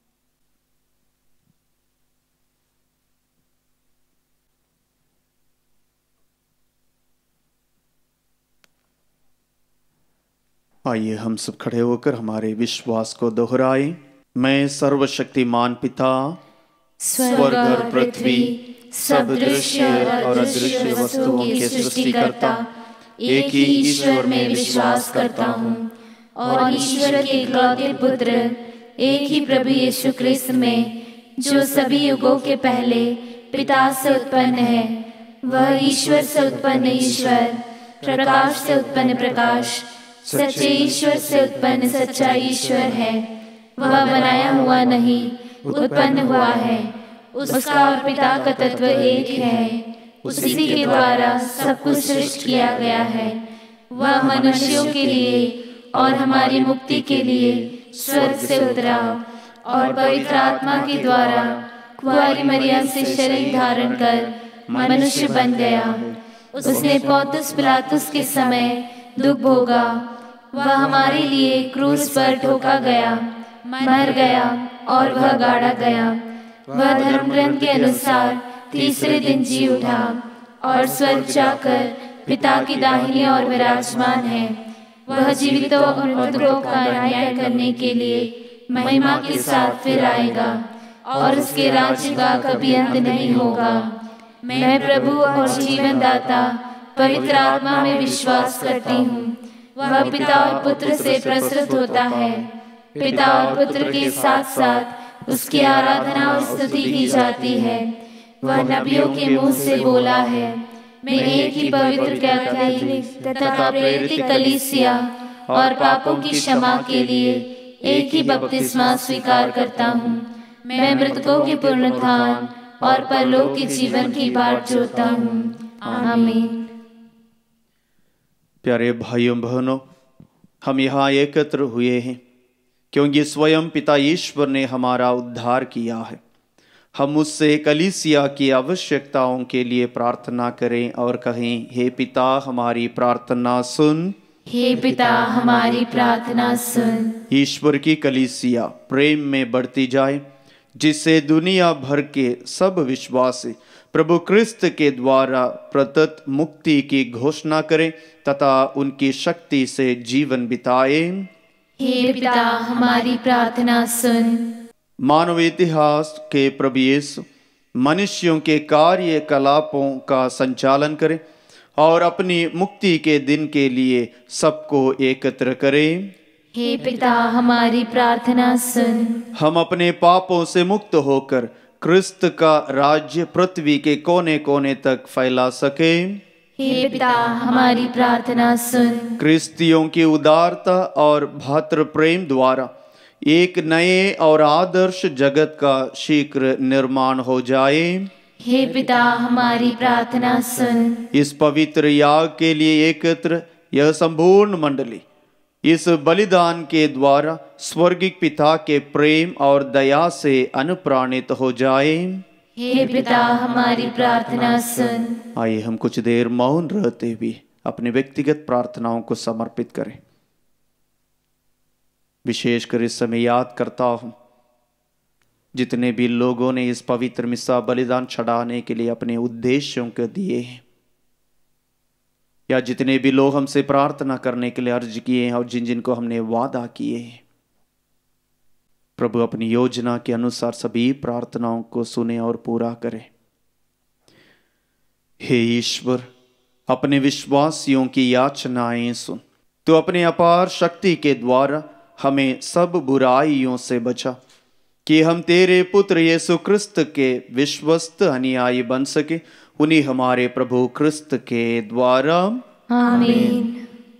आइए हम सब खड़े होकर हमारे विश्वास को दोहराएं। मैं सर्वशक्तिमान पिता, स्वर्ग और पृथ्वी, सब दृश्य और अदृश्य वस्तुओं के सृष्टिकर्ता एक ही ईश्वर में विश्वास करता हूँ और ईश्वर के इकलौते पुत्र एक ही प्रभु यीशु क्रिस्त में, जो सभी युगों के पहले पिता से उत्पन्न है, वह ईश्वर से उत्पन्न ईश्वर, प्रकाश से उत्पन्न प्रकाश, सच्चे ईश्वर से उत्पन्न सच्चा ईश्वर है। वह बनाया हुआ नहीं, उत्पन्न हुआ है। उसका और पिता का तत्व एक है। उसी के द्वारा सब कुछ सृष्टि किया गया है। वह मनुष्यों के लिए और हमारी मुक्ति के लिए स्वर्ग से उतरा और पवित्र आत्मा के द्वारा कुंवारी मरियम से शरीर धारण कर मनुष्य बन गया। उसने पौंतुस पिलातुस के समय दुख भोगा। वह हमारे लिए क्रूस पर ठोका गया, मर गया और वह गाड़ा गया। वह धर्म ग्रंथ के अनुसार तीसरे दिन जी उठा और स्वर्ग जाकर पिता की दाहिनी ओर विराजमान है। वह जीवितों और मृतकों का न्याय करने के लिए महिमा के साथ फिर आएगा और उसके राज्य का कभी अंत नहीं होगा। मैं प्रभु और जीवन दाता पवित्र आत्मा में विश्वास करती हूँ। वह पिता और पुत्र से प्रसृत होता है। पिता और पुत्र के साथ साथ उसकी आराधना और स्तुति की जाती है। वह नबियों के मुंह से बोला है। मैं एक ही पवित्र कैथोलिक तथा प्रेरित कलीसिया और पापों की क्षमा के लिए एक ही बपतिस्मा स्वीकार करता हूँ। मैं मृतकों के पुनरुत्थान और परलोक के जीवन की बाट जोता हूँ। आमीन। प्यारे भाइयों बहनों, हम यहाँ एकत्र हुए हैं क्योंकि स्वयं पिता ईश्वर ने हमारा उद्धार किया है। हम उससे कलीसिया की आवश्यकताओं के लिए प्रार्थना करें और कहें, हे पिता हमारी प्रार्थना सुन। हे पिता हमारी प्रार्थना सुन। ईश्वर की कलीसिया प्रेम में बढ़ती जाए, जिससे दुनिया भर के सब विश्वासी प्रभु क्रिस्त के द्वारा प्रदत्त मुक्ति की घोषणा करें तथा उनकी शक्ति से जीवन बिताएं। हे पिता हमारी प्रार्थना सुन। मानव इतिहास के प्रभु यीशु मनुष्यों के कार्यकलापों का संचालन करें और अपनी मुक्ति के दिन के लिए सबको एकत्र करें। हे पिता हमारी प्रार्थना सुन। हम अपने पापों से मुक्त होकर क्रिस्त का राज्य पृथ्वी के कोने कोने तक फैला सके। हे पिता हमारी प्रार्थना सुन। क्रिस्तियों की उदारता और भातृ प्रेम द्वारा एक नए और आदर्श जगत का शीघ्र निर्माण हो जाए। हे पिता हमारी प्रार्थना सुन। इस पवित्र याग के लिए एकत्र यह संपूर्ण मंडली इस बलिदान के द्वारा स्वर्गिक पिता के प्रेम और दया से अनुप्राणित हो जाए। हे पिता हमारी प्रार्थना सुन। आइए हम कुछ देर मौन रहते हुए अपनी व्यक्तिगत प्रार्थनाओं को समर्पित करें। विशेषकर इस समय याद करता हूं जितने भी लोगों ने इस पवित्र मिसा बलिदान चढ़ाने के लिए अपने उद्देश्यों को दिए हैं, या जितने भी लोग हमसे प्रार्थना करने के लिए अर्ज किए हैं और जिन जिन को हमने वादा किए हैं, प्रभु अपनी योजना के अनुसार सभी प्रार्थनाओं को सुने और पूरा करें। हे ईश्वर, अपने विश्वासियों की याचनाएं सुन। तो अपने अपार शक्ति के द्वारा हमें सब बुराइयों से बचा कि हम तेरे पुत्र यीशु क्रिस्त के विश्वस्त अनुयायी बन सके। उन्हीं हमारे प्रभु क्रिस्त के द्वारा आमीन।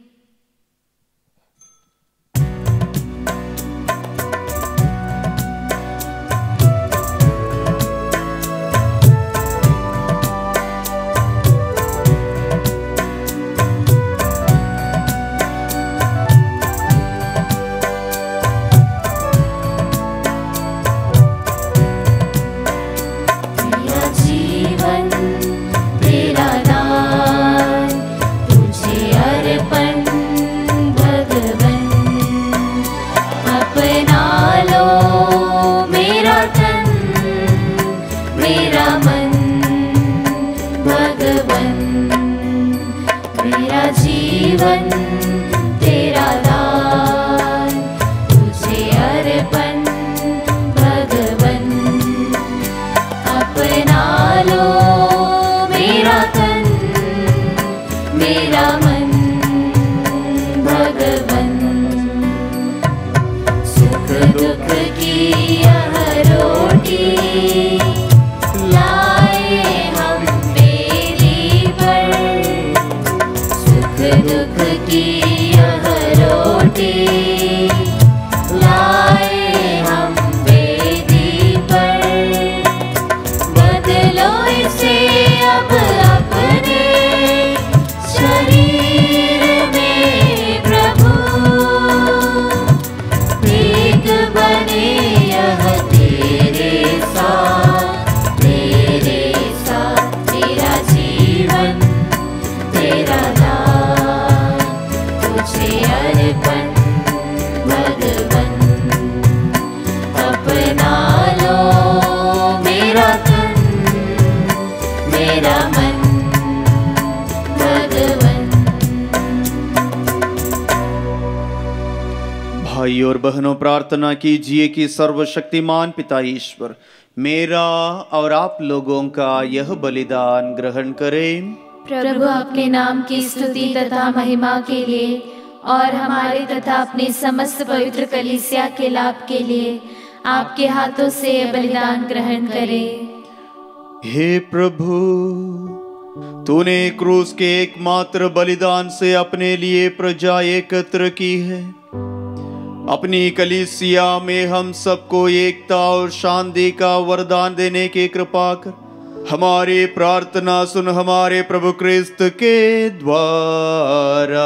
भाई और बहनों, प्रार्थना कीजिए कि सर्वशक्तिमान पिता ईश्वर मेरा और आप लोगों का यह बलिदान ग्रहण करें। प्रभु आपके नाम की स्तुति तथा महिमा के लिए और हमारे तथा अपने समस्त पवित्र कलीसिया के लाभ के लिए आपके हाथों से यह बलिदान ग्रहण करें। हे प्रभु, तूने क्रूस के एकमात्र बलिदान से अपने लिए प्रजा एकत्र की है। अपनी कलीसिया में हम सबको एकता और शांति का वरदान देने की कृपा कर। हमारी प्रार्थना सुन हमारे प्रभु क्रिस्त के द्वारा।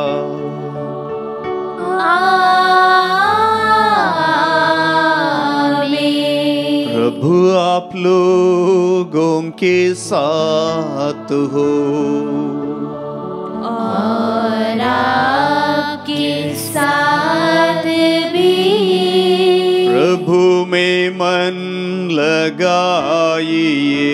आमीन। प्रभु आप लोगों के साथ हो और आपके साथ भी। प्रभु में मन लगाइए।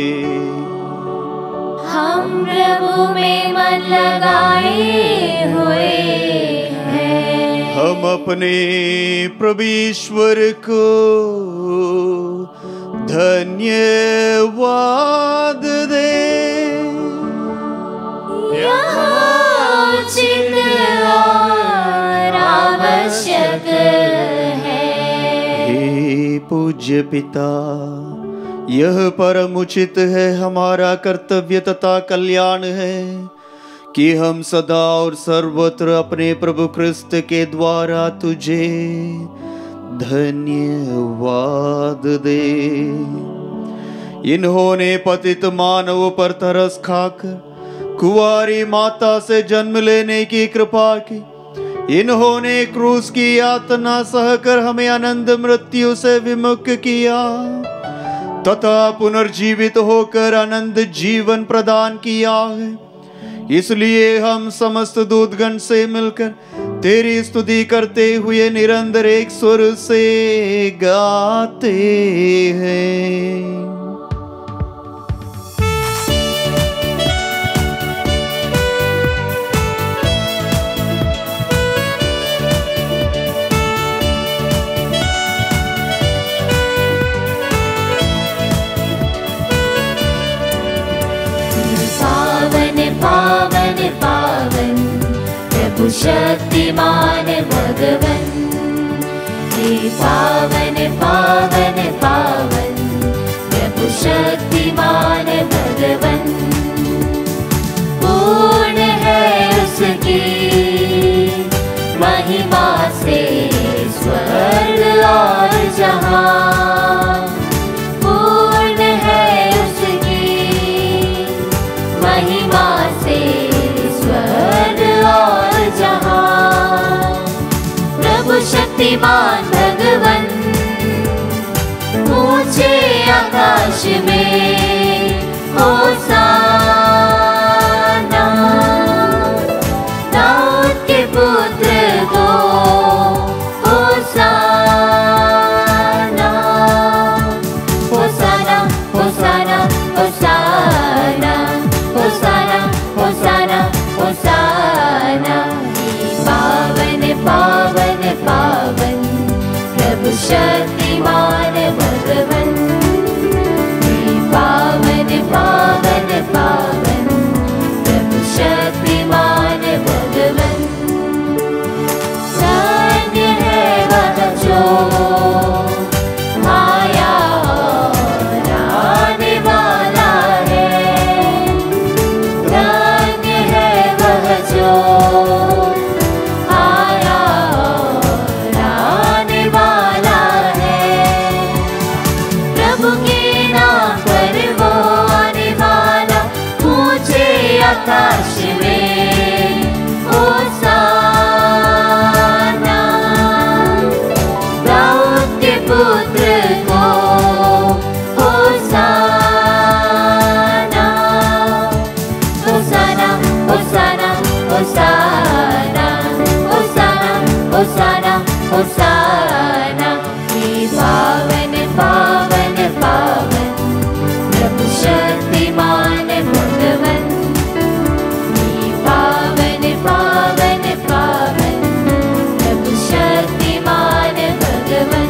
हम प्रभु में मन लगाए हुए हैं। हम अपने प्रभु ईश्वर को धन्यवाद दें। यह उचित और आवश्यक है। हे पूज्य पिता, यह परम उचित है, हमारा कर्तव्य तथा कल्याण है कि हम सदा और सर्वत्र अपने प्रभु क्रिस्त के द्वारा तुझे धन्यवाद दे। इन्होंने पतित मानव पर तरस खाकर कुंवारी माता से जन्म लेने की कृपा की। इन्होंने क्रूस की यातना सहकर हमें अनंत मृत्यु से विमुक्त किया तथा पुनर्जीवित होकर अनंत जीवन प्रदान किया है। इसलिए हम समस्त दूतगण से मिलकर तेरी स्तुति करते हुए निरंतर एक सुर से गाते हैं। पावन पावन प्रभु शक्तिमान भगवन, हे पावन पावन पावन प्रभु शक्तिमान भगवन। पूर्ण है उसकी महिमा से स्वर्ग और जहां, पूर्ण है उसकी महिमा से स्वर्ग और जहां। प्रभु शक्तिमान भगवन ऊंचे आकाश में होशाना, दाऊद के पुत्र को होशाना, होशाना होशाना होशाना होशाना होशाना होशाना। पावन पावन पावन प्रभु शक्तिमान भगवन, पावन पावन पावन प्रभु शक्तिमान भगवन। धन्य है वह जो आया और आने वाला है, धन्य है वह जो आया और आने वाला है। प्रभु के नाम पर वो आने वाला ऊंचे आकाश में होशाना, दाऊद के पुत्र को होशाना, होशाना होशाना होशाना होशाना होशाना होशाना। हे पावन पावन पावन प्रभु शक्तिमान भगवन, हे पावन पावन पावन प्रभु शक्तिमान भगवन।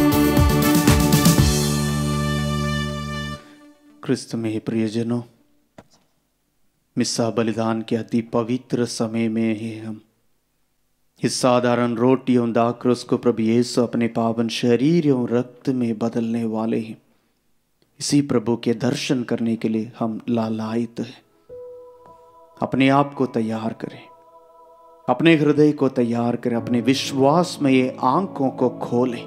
क्रिस्त में प्रियजनों, मिस्सा बलिदान के अति पवित्र समय में ही हम इस साधारण रोटी एवं दाखरस को प्रभु यीशु अपने पावन शरीर एवं रक्त में बदलने वाले हैं। इसी प्रभु के दर्शन करने के लिए हम लालायित हैं। अपने आप को तैयार करें, अपने हृदय को तैयार करें, अपने विश्वास में ये आंखों को खोलें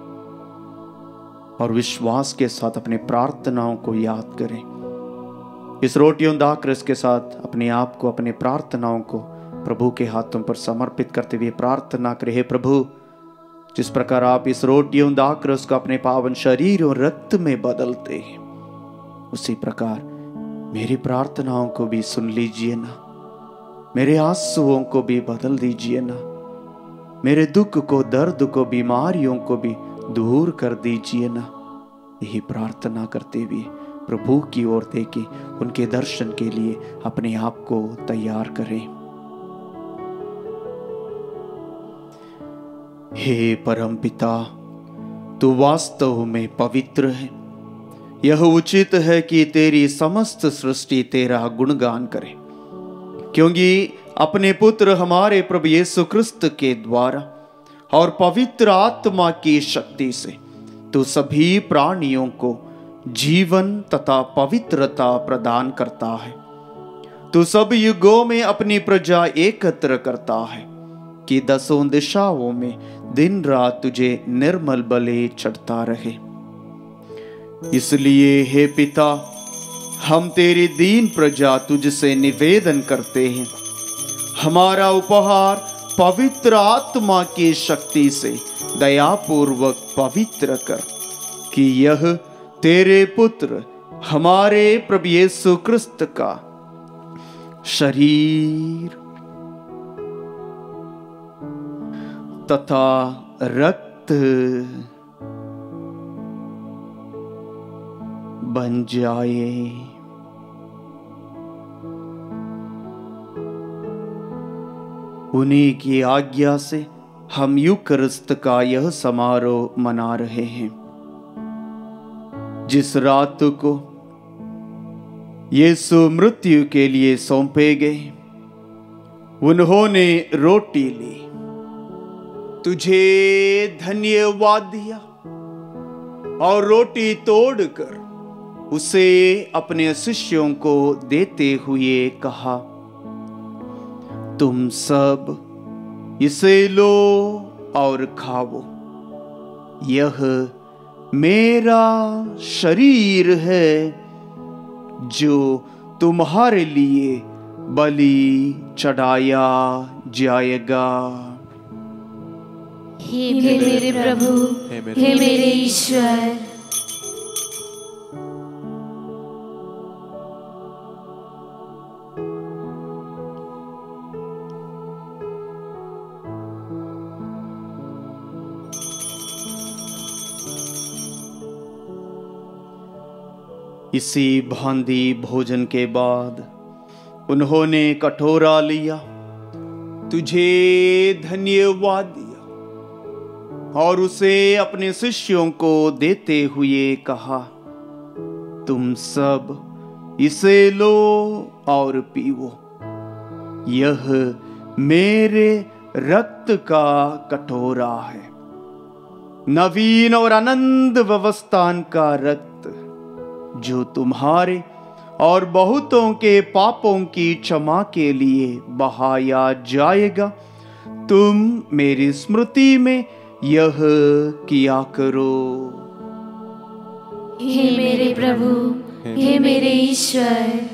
और विश्वास के साथ अपने प्रार्थनाओं को याद करें। इस रोटी एवं दाखरस के साथ अपने आप को, अपने प्रार्थनाओं को प्रभु के हाथों पर समर्पित करते हुए प्रार्थना करें। हे प्रभु, जिस प्रकार आप इस रोटी एवं दाखरस को अपने पावन शरीर और रक्त में बदलते हैं, उसी प्रकार मेरी प्रार्थनाओं को भी सुन लीजिए ना, मेरे आंसुओं को भी बदल दीजिए ना, मेरे दुख को, दर्द को, बीमारियों को भी दूर कर दीजिए ना। यही प्रार्थना करते हुए प्रभु की ओर देखें, उनके दर्शन के लिए अपने आप को तैयार करें। हे परम पिता, तू वास्तव में पवित्र है। यह उचित है कि तेरी समस्त सृष्टि तेरा गुणगान करे, क्योंकि अपने पुत्र हमारे प्रभु यीशु क्रिस्त के द्वारा और पवित्र आत्मा की शक्ति से तू सभी प्राणियों को जीवन तथा पवित्रता प्रदान करता है। तू सब युगों में अपनी प्रजा एकत्र करता है कि दसों दिशाओं में दिन रात तुझे निर्मल बलि चढ़ता रहे। इसलिए हे पिता, हम तेरी दीन प्रजा तुझसे निवेदन करते हैं, हमारा उपहार पवित्र आत्मा की शक्ति से दयापूर्वक पवित्र कर, कि यह तेरे पुत्र हमारे प्रभु यीशु क्रिस्त का शरीर तथा रक्त बन जाए। उन्हीं की आज्ञा से हम यूकरिस्त का यह समारोह मना रहे हैं। जिस रात को यीशु मृत्यु के लिए सौंपे गए, उन्होंने रोटी ली, तुझे धन्यवाद दिया और रोटी तोड़कर उसे अपने शिष्यों को देते हुए कहा, तुम सब इसे लो और खाओ, यह मेरा शरीर है जो तुम्हारे लिए बलि चढ़ाया जाएगा। हे मेरे प्रभु, हे मेरे ईश्वर, इसी भांति भोजन के बाद उन्होंने कटोरा लिया, तुझे धन्यवाद दिया और उसे अपने शिष्यों को देते हुए कहा, तुम सब इसे लो और पीओ, यह मेरे रक्त का कटोरा है, नवीन और आनंद व्यवस्थान का रक्त, जो तुम्हारे और बहुतों के पापों की क्षमा के लिए बहाया जाएगा। तुम मेरी स्मृति में यह किया करो। हे मेरे प्रभु, हे मेरे ईश्वर,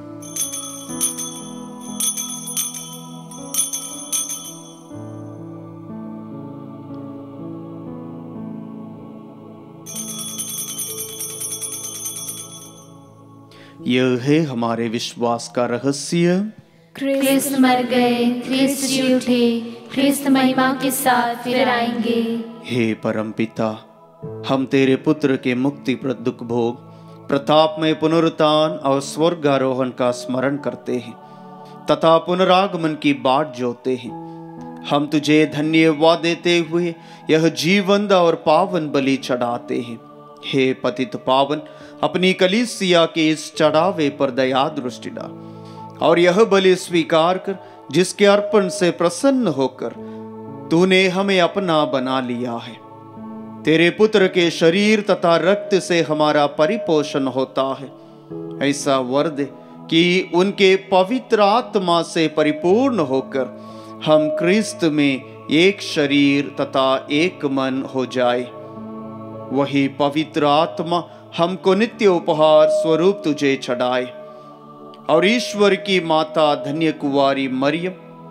यह है हमारे विश्वास का रहस्य। ख्रिस्त मर गए, ख्रिस्त जी उठे, ख्रिस्त महिमा के साथ फिर आएंगे। हे परमपिता, हम तेरे पुत्र के मुक्तिप्रद दुख भोग, प्रताप में पुनरुत्थान और स्वर्गारोहण का स्मरण करते हैं तथा पुनरागमन की बाट जोते हैं। हम तुझे धन्यवाद देते हुए यह जीवंत और पावन बलि चढ़ाते हैं। हे पतित पावन, अपनी कलीसिया के इस चढ़ावे पर दया दृष्टि डाल और यह बलि स्वीकार कर, जिसके अर्पण से प्रसन्न होकर तूने हमें अपना बना लिया है। तेरे पुत्र के शरीर तथा रक्त से हमारा परिपोषण होता है। ऐसा वर दे कि उनके पवित्र आत्मा से परिपूर्ण होकर हम क्रिस्त में एक शरीर तथा एक मन हो जाए। वही पवित्र आत्मा हमको नित्य उपहार स्वरूप तुझे चढ़ाए और ईश्वर की माता धन्य कुंवारी मरियम,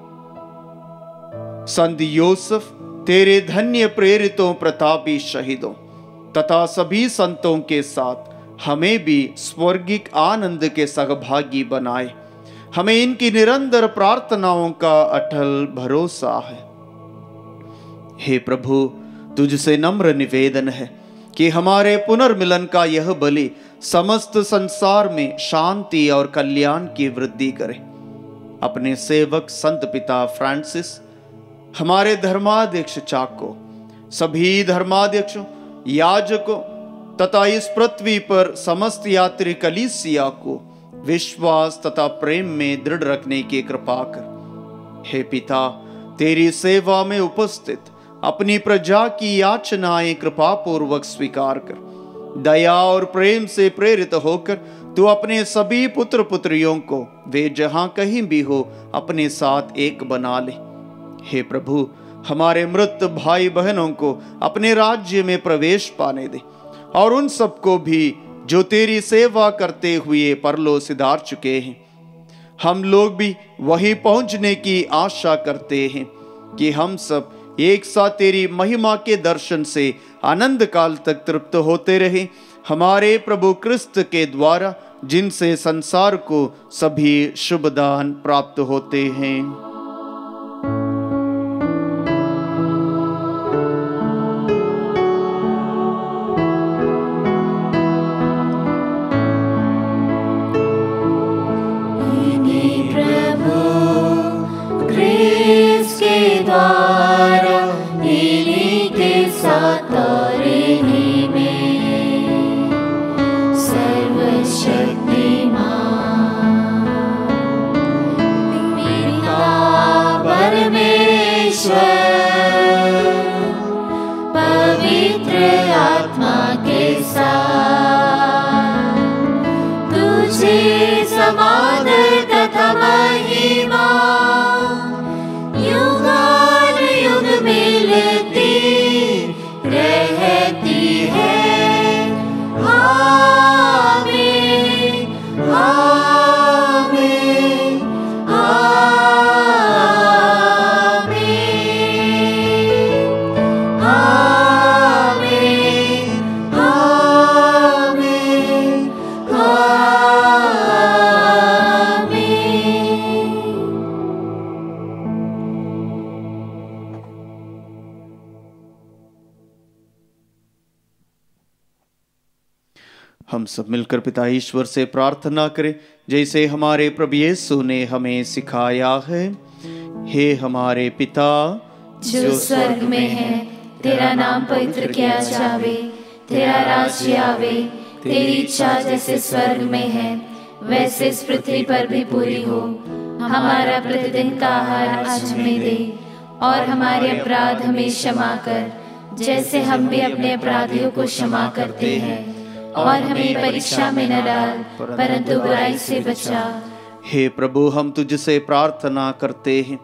संत यूसुफ, तेरे धन्य प्रेरितों प्रतापी शहीदों तथा सभी संतों के साथ हमें भी स्वर्गिक आनंद के सहभागी बनाए। हमें इनकी निरंतर प्रार्थनाओं का अटल भरोसा है। हे प्रभु, तुझसे नम्र निवेदन है कि हमारे पुनर्मिलन का यह बलि समस्त संसार में शांति और कल्याण की वृद्धि करे। अपने सेवक संत पिता फ्रांसिस, हमारे धर्माध्यक्ष चाको, सभी धर्माध्यक्षों, याजकों तथा इस पृथ्वी पर समस्त यात्री कलीसिया को विश्वास तथा प्रेम में दृढ़ रखने की कृपा कर। हे पिता, तेरी सेवा में उपस्थित अपनी प्रजा की याचनाएं कृपा पूर्वक स्वीकार कर, दया और प्रेम से प्रेरित होकर तू अपने सभी पुत्र पुत्रियों को वे जहां कहीं भी हो अपने साथ एक बना ले। हे प्रभु, हमारे मृत भाई बहनों को अपने राज्य में प्रवेश पाने दे और उन सबको भी जो तेरी सेवा करते हुए परलोक सिधार चुके हैं। हम लोग भी वहीं पहुंचने की आशा करते हैं कि हम सब एक साथ तेरी महिमा के दर्शन से आनंद काल तक तृप्त होते रहे। हमारे प्रभु क्रिस्त के द्वारा जिनसे संसार को सभी शुभ दान प्राप्त होते हैं। हम सब मिलकर पिता ईश्वर से प्रार्थना करें, जैसे हमारे प्रभु यीशु ने हमें सिखाया है। हे हमारे पिता जो स्वर्ग में है, तेरा नाम पवित्र किया जावे, तेरा राज्य आवे, तेरी इच्छा जैसे स्वर्ग में है वैसे इस पृथ्वी पर भी पूरी हो। हमारा प्रतिदिन का आहार आज हमें दे, और हमारे अपराध हमें क्षमा कर, जैसे हम भी अपने अपराधियों को क्षमा करते हैं, और हमें परीक्षा में न डाल, परंतु बुराई से बचा। हे प्रभु, हम तुझसे प्रार्थना करते हैं,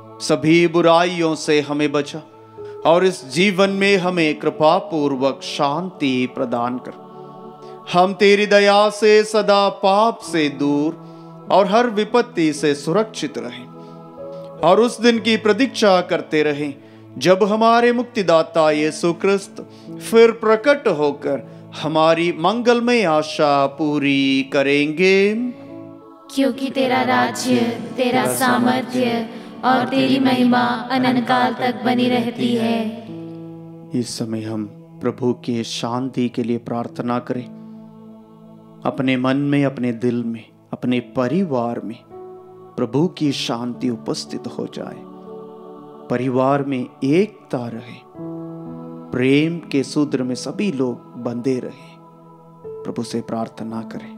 सभी बुराइयों से हमें बचा, और इस जीवन में हमें कृपा पूर्वक शांति प्रदान कर। हम तेरी दया से सदा पाप से दूर और हर विपत्ति से सुरक्षित रहें, और उस दिन की प्रतीक्षा करते रहें जब हमारे मुक्तिदाता यीशु क्रिस्त फिर प्रकट होकर हमारी मंगलमय आशा पूरी करेंगे। क्योंकि तेरा राज्य, तेरा सामर्थ्य और तेरी महिमा अनंत काल तक बनी रहती है। इस समय हम प्रभु के शांति के लिए प्रार्थना करें। अपने मन में, अपने दिल में, अपने परिवार में प्रभु की शांति उपस्थित हो जाए। परिवार में एकता रहे, प्रेम के सूत्र में सभी लोग बंधे रहे। प्रभु से प्रार्थना करें।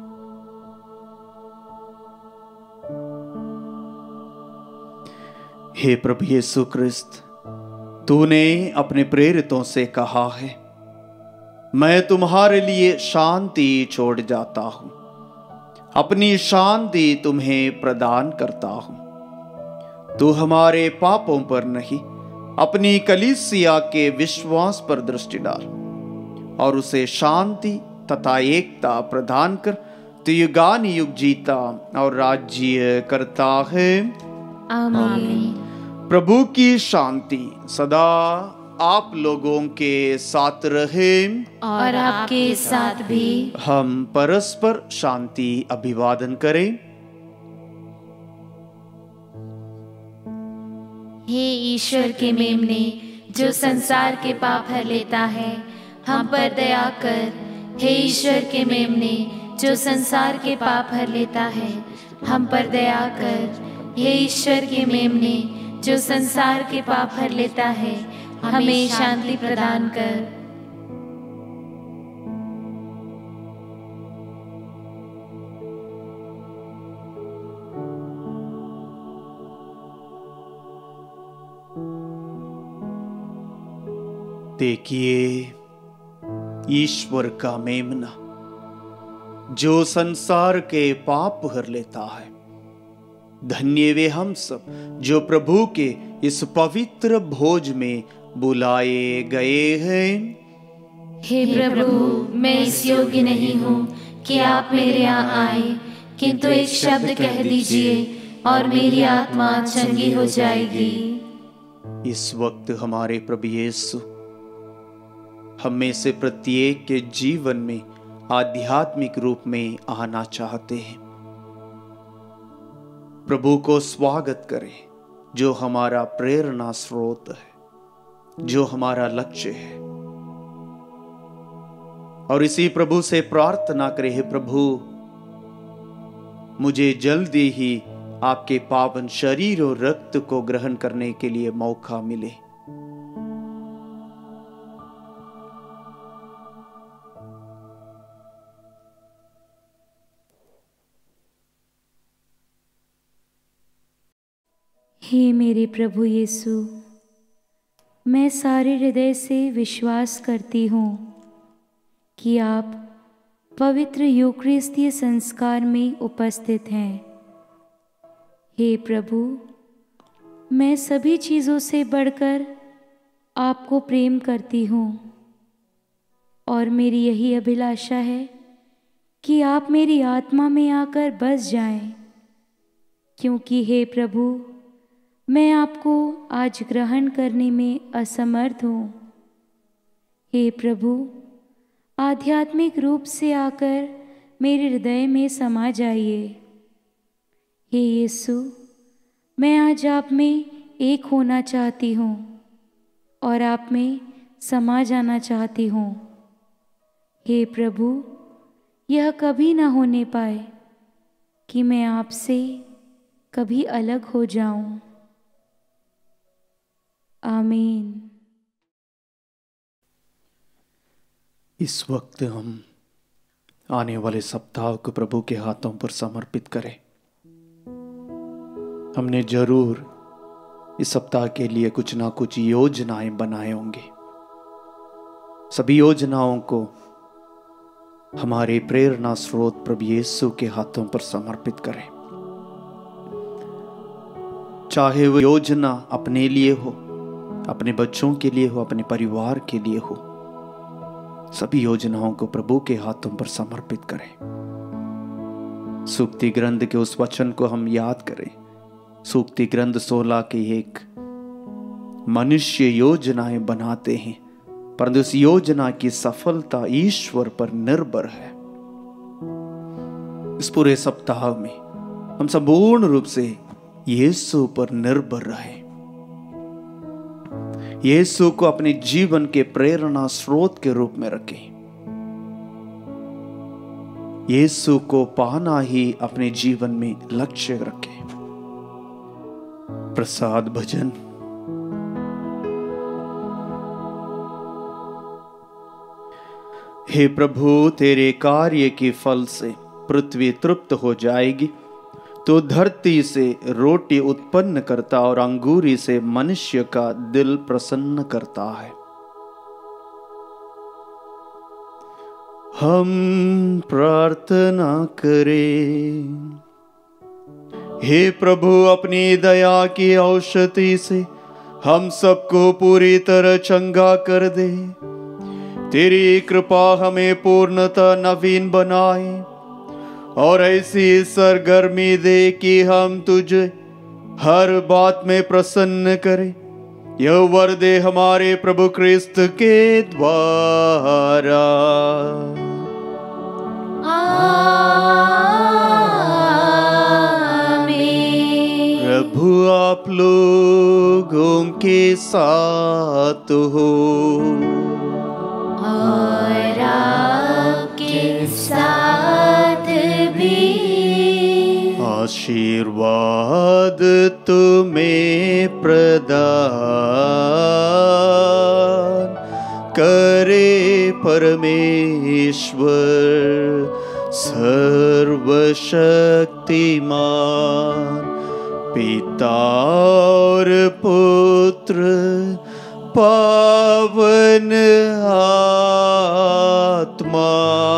हे प्रभु यीशु क्रिस्त, तूने अपने प्रेरितों से कहा है, मैं तुम्हारे लिए शांति छोड़ जाता हूं, अपनी शांति तुम्हें प्रदान करता हूं। तू हमारे पापों पर नहीं, अपनी कलीसिया के विश्वास पर दृष्टि डाल, और उसे शांति तथा एकता प्रदान कर। तू युगान युग जीता और राज्य करता है। आमीन। प्रभु की शांति सदा आप लोगों के साथ रहे, और आपके साथ भी। हम परस्पर शांति अभिवादन करें। हे ईश्वर के मेमने, जो संसार के पाप हर लेता है, हम पर दया कर। हे ईश्वर के मेमने, जो संसार के पाप हर लेता है, हम पर दया कर। हे ईश्वर के मेमने, जो संसार के पाप हर लेता है, हमें शांति प्रदान कर। देखिए, ईश्वर का मेमना जो संसार के पाप हर लेता है। धन्य वे हम सब जो प्रभु के इस पवित्र भोज में बुलाए गए हैं। हे प्रभु, मैं इस योग्य नहीं हूँ कि आप मेरे यहाँ आए, किंतु एक शब्द कह दीजिए और मेरी आत्मा चंगी हो जाएगी। इस वक्त हमारे प्रभु यीशु हम में से प्रत्येक के जीवन में आध्यात्मिक रूप में आना चाहते हैं। प्रभु को स्वागत करें, जो हमारा प्रेरणा स्रोत है, जो हमारा लक्ष्य है। और इसी प्रभु से प्रार्थना करें, हे प्रभु, मुझे जल्दी ही आपके पावन शरीर और रक्त को ग्रहण करने के लिए मौका मिले। हे मेरे प्रभु यीशु, मैं सारे हृदय से विश्वास करती हूँ कि आप पवित्र यूकरिस्तीय संस्कार में उपस्थित हैं। हे प्रभु, मैं सभी चीज़ों से बढ़कर आपको प्रेम करती हूँ और मेरी यही अभिलाषा है कि आप मेरी आत्मा में आकर बस जाएं, क्योंकि हे प्रभु, मैं आपको आज ग्रहण करने में असमर्थ हूँ। हे प्रभु, आध्यात्मिक रूप से आकर मेरे हृदय में समा जाइए। हे यीशु, मैं आज आप में एक होना चाहती हूँ और आप में समा जाना चाहती हूँ। हे प्रभु, यह कभी ना होने पाए कि मैं आपसे कभी अलग हो जाऊं। आमीन। इस वक्त हम आने वाले सप्ताह को प्रभु के हाथों पर समर्पित करें। हमने जरूर इस सप्ताह के लिए कुछ ना कुछ योजनाएं बनाए होंगे। सभी योजनाओं को हमारे प्रेरणा स्रोत प्रभु यीशु के हाथों पर समर्पित करें। चाहे वो योजना अपने लिए हो, अपने बच्चों के लिए हो, अपने परिवार के लिए हो, सभी योजनाओं को प्रभु के हाथों पर समर्पित करें। सूक्ति ग्रंथ के उस वचन को हम याद करें। सूक्ति ग्रंथ 16 के एक मनुष्य योजनाएं बनाते हैं, परंतु उस योजना की सफलता ईश्वर पर निर्भर है। इस पूरे सप्ताह में हम संपूर्ण रूप से यीशु पर निर्भर रहे। यीशु को अपने जीवन के प्रेरणा स्रोत के रूप में रखें। यीशु को पाना ही अपने जीवन में लक्ष्य रखें। प्रसाद भजन। हे प्रभु, तेरे कार्य के फल से पृथ्वी तृप्त हो जाएगी। तो धरती से रोटी उत्पन्न करता और अंगूरी से मनुष्य का दिल प्रसन्न करता है। हम प्रार्थना करें। हे प्रभु, अपनी दया की औषधि से हम सबको पूरी तरह चंगा कर दे। तेरी कृपा हमें पूर्णतः नवीन बनाए और ऐसी सरगर्मी दे कि हम तुझे हर बात में प्रसन्न करें। यह वर दे हमारे प्रभु क्रिस्त के द्वारा। आमीन। प्रभु आप लोगों के साथ हो और आपके साथ भी। आशीर्वाद तुम्हें प्रदान करे परमेश्वर सर्वशक्तिमान, पिता और पुत्र पावन आत्मा।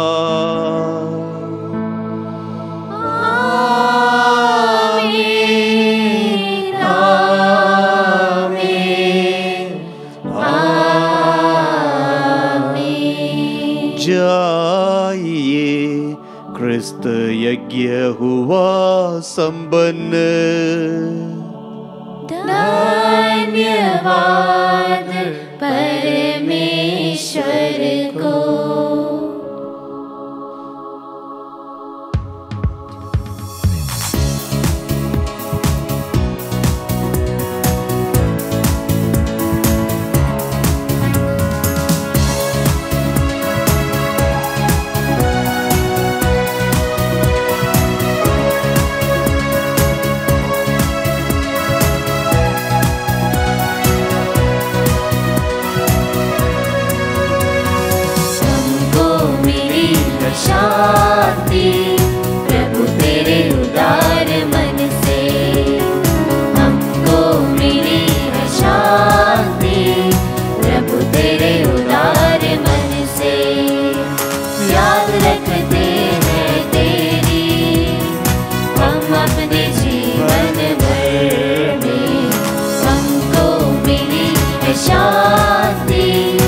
आमीन, आमीन, आमीन। जाइए, क्रिस्त यज्ञ हुआ संपन्न। धन्यवाद परमेश्वर को। है शांति प्रभु तेरे उदार मन से। हमको मिली है शांति प्रभु तेरे उदार मन से। याद रखते हैं तेरी हम अपने जीवन भर में। हमको मिली है शांति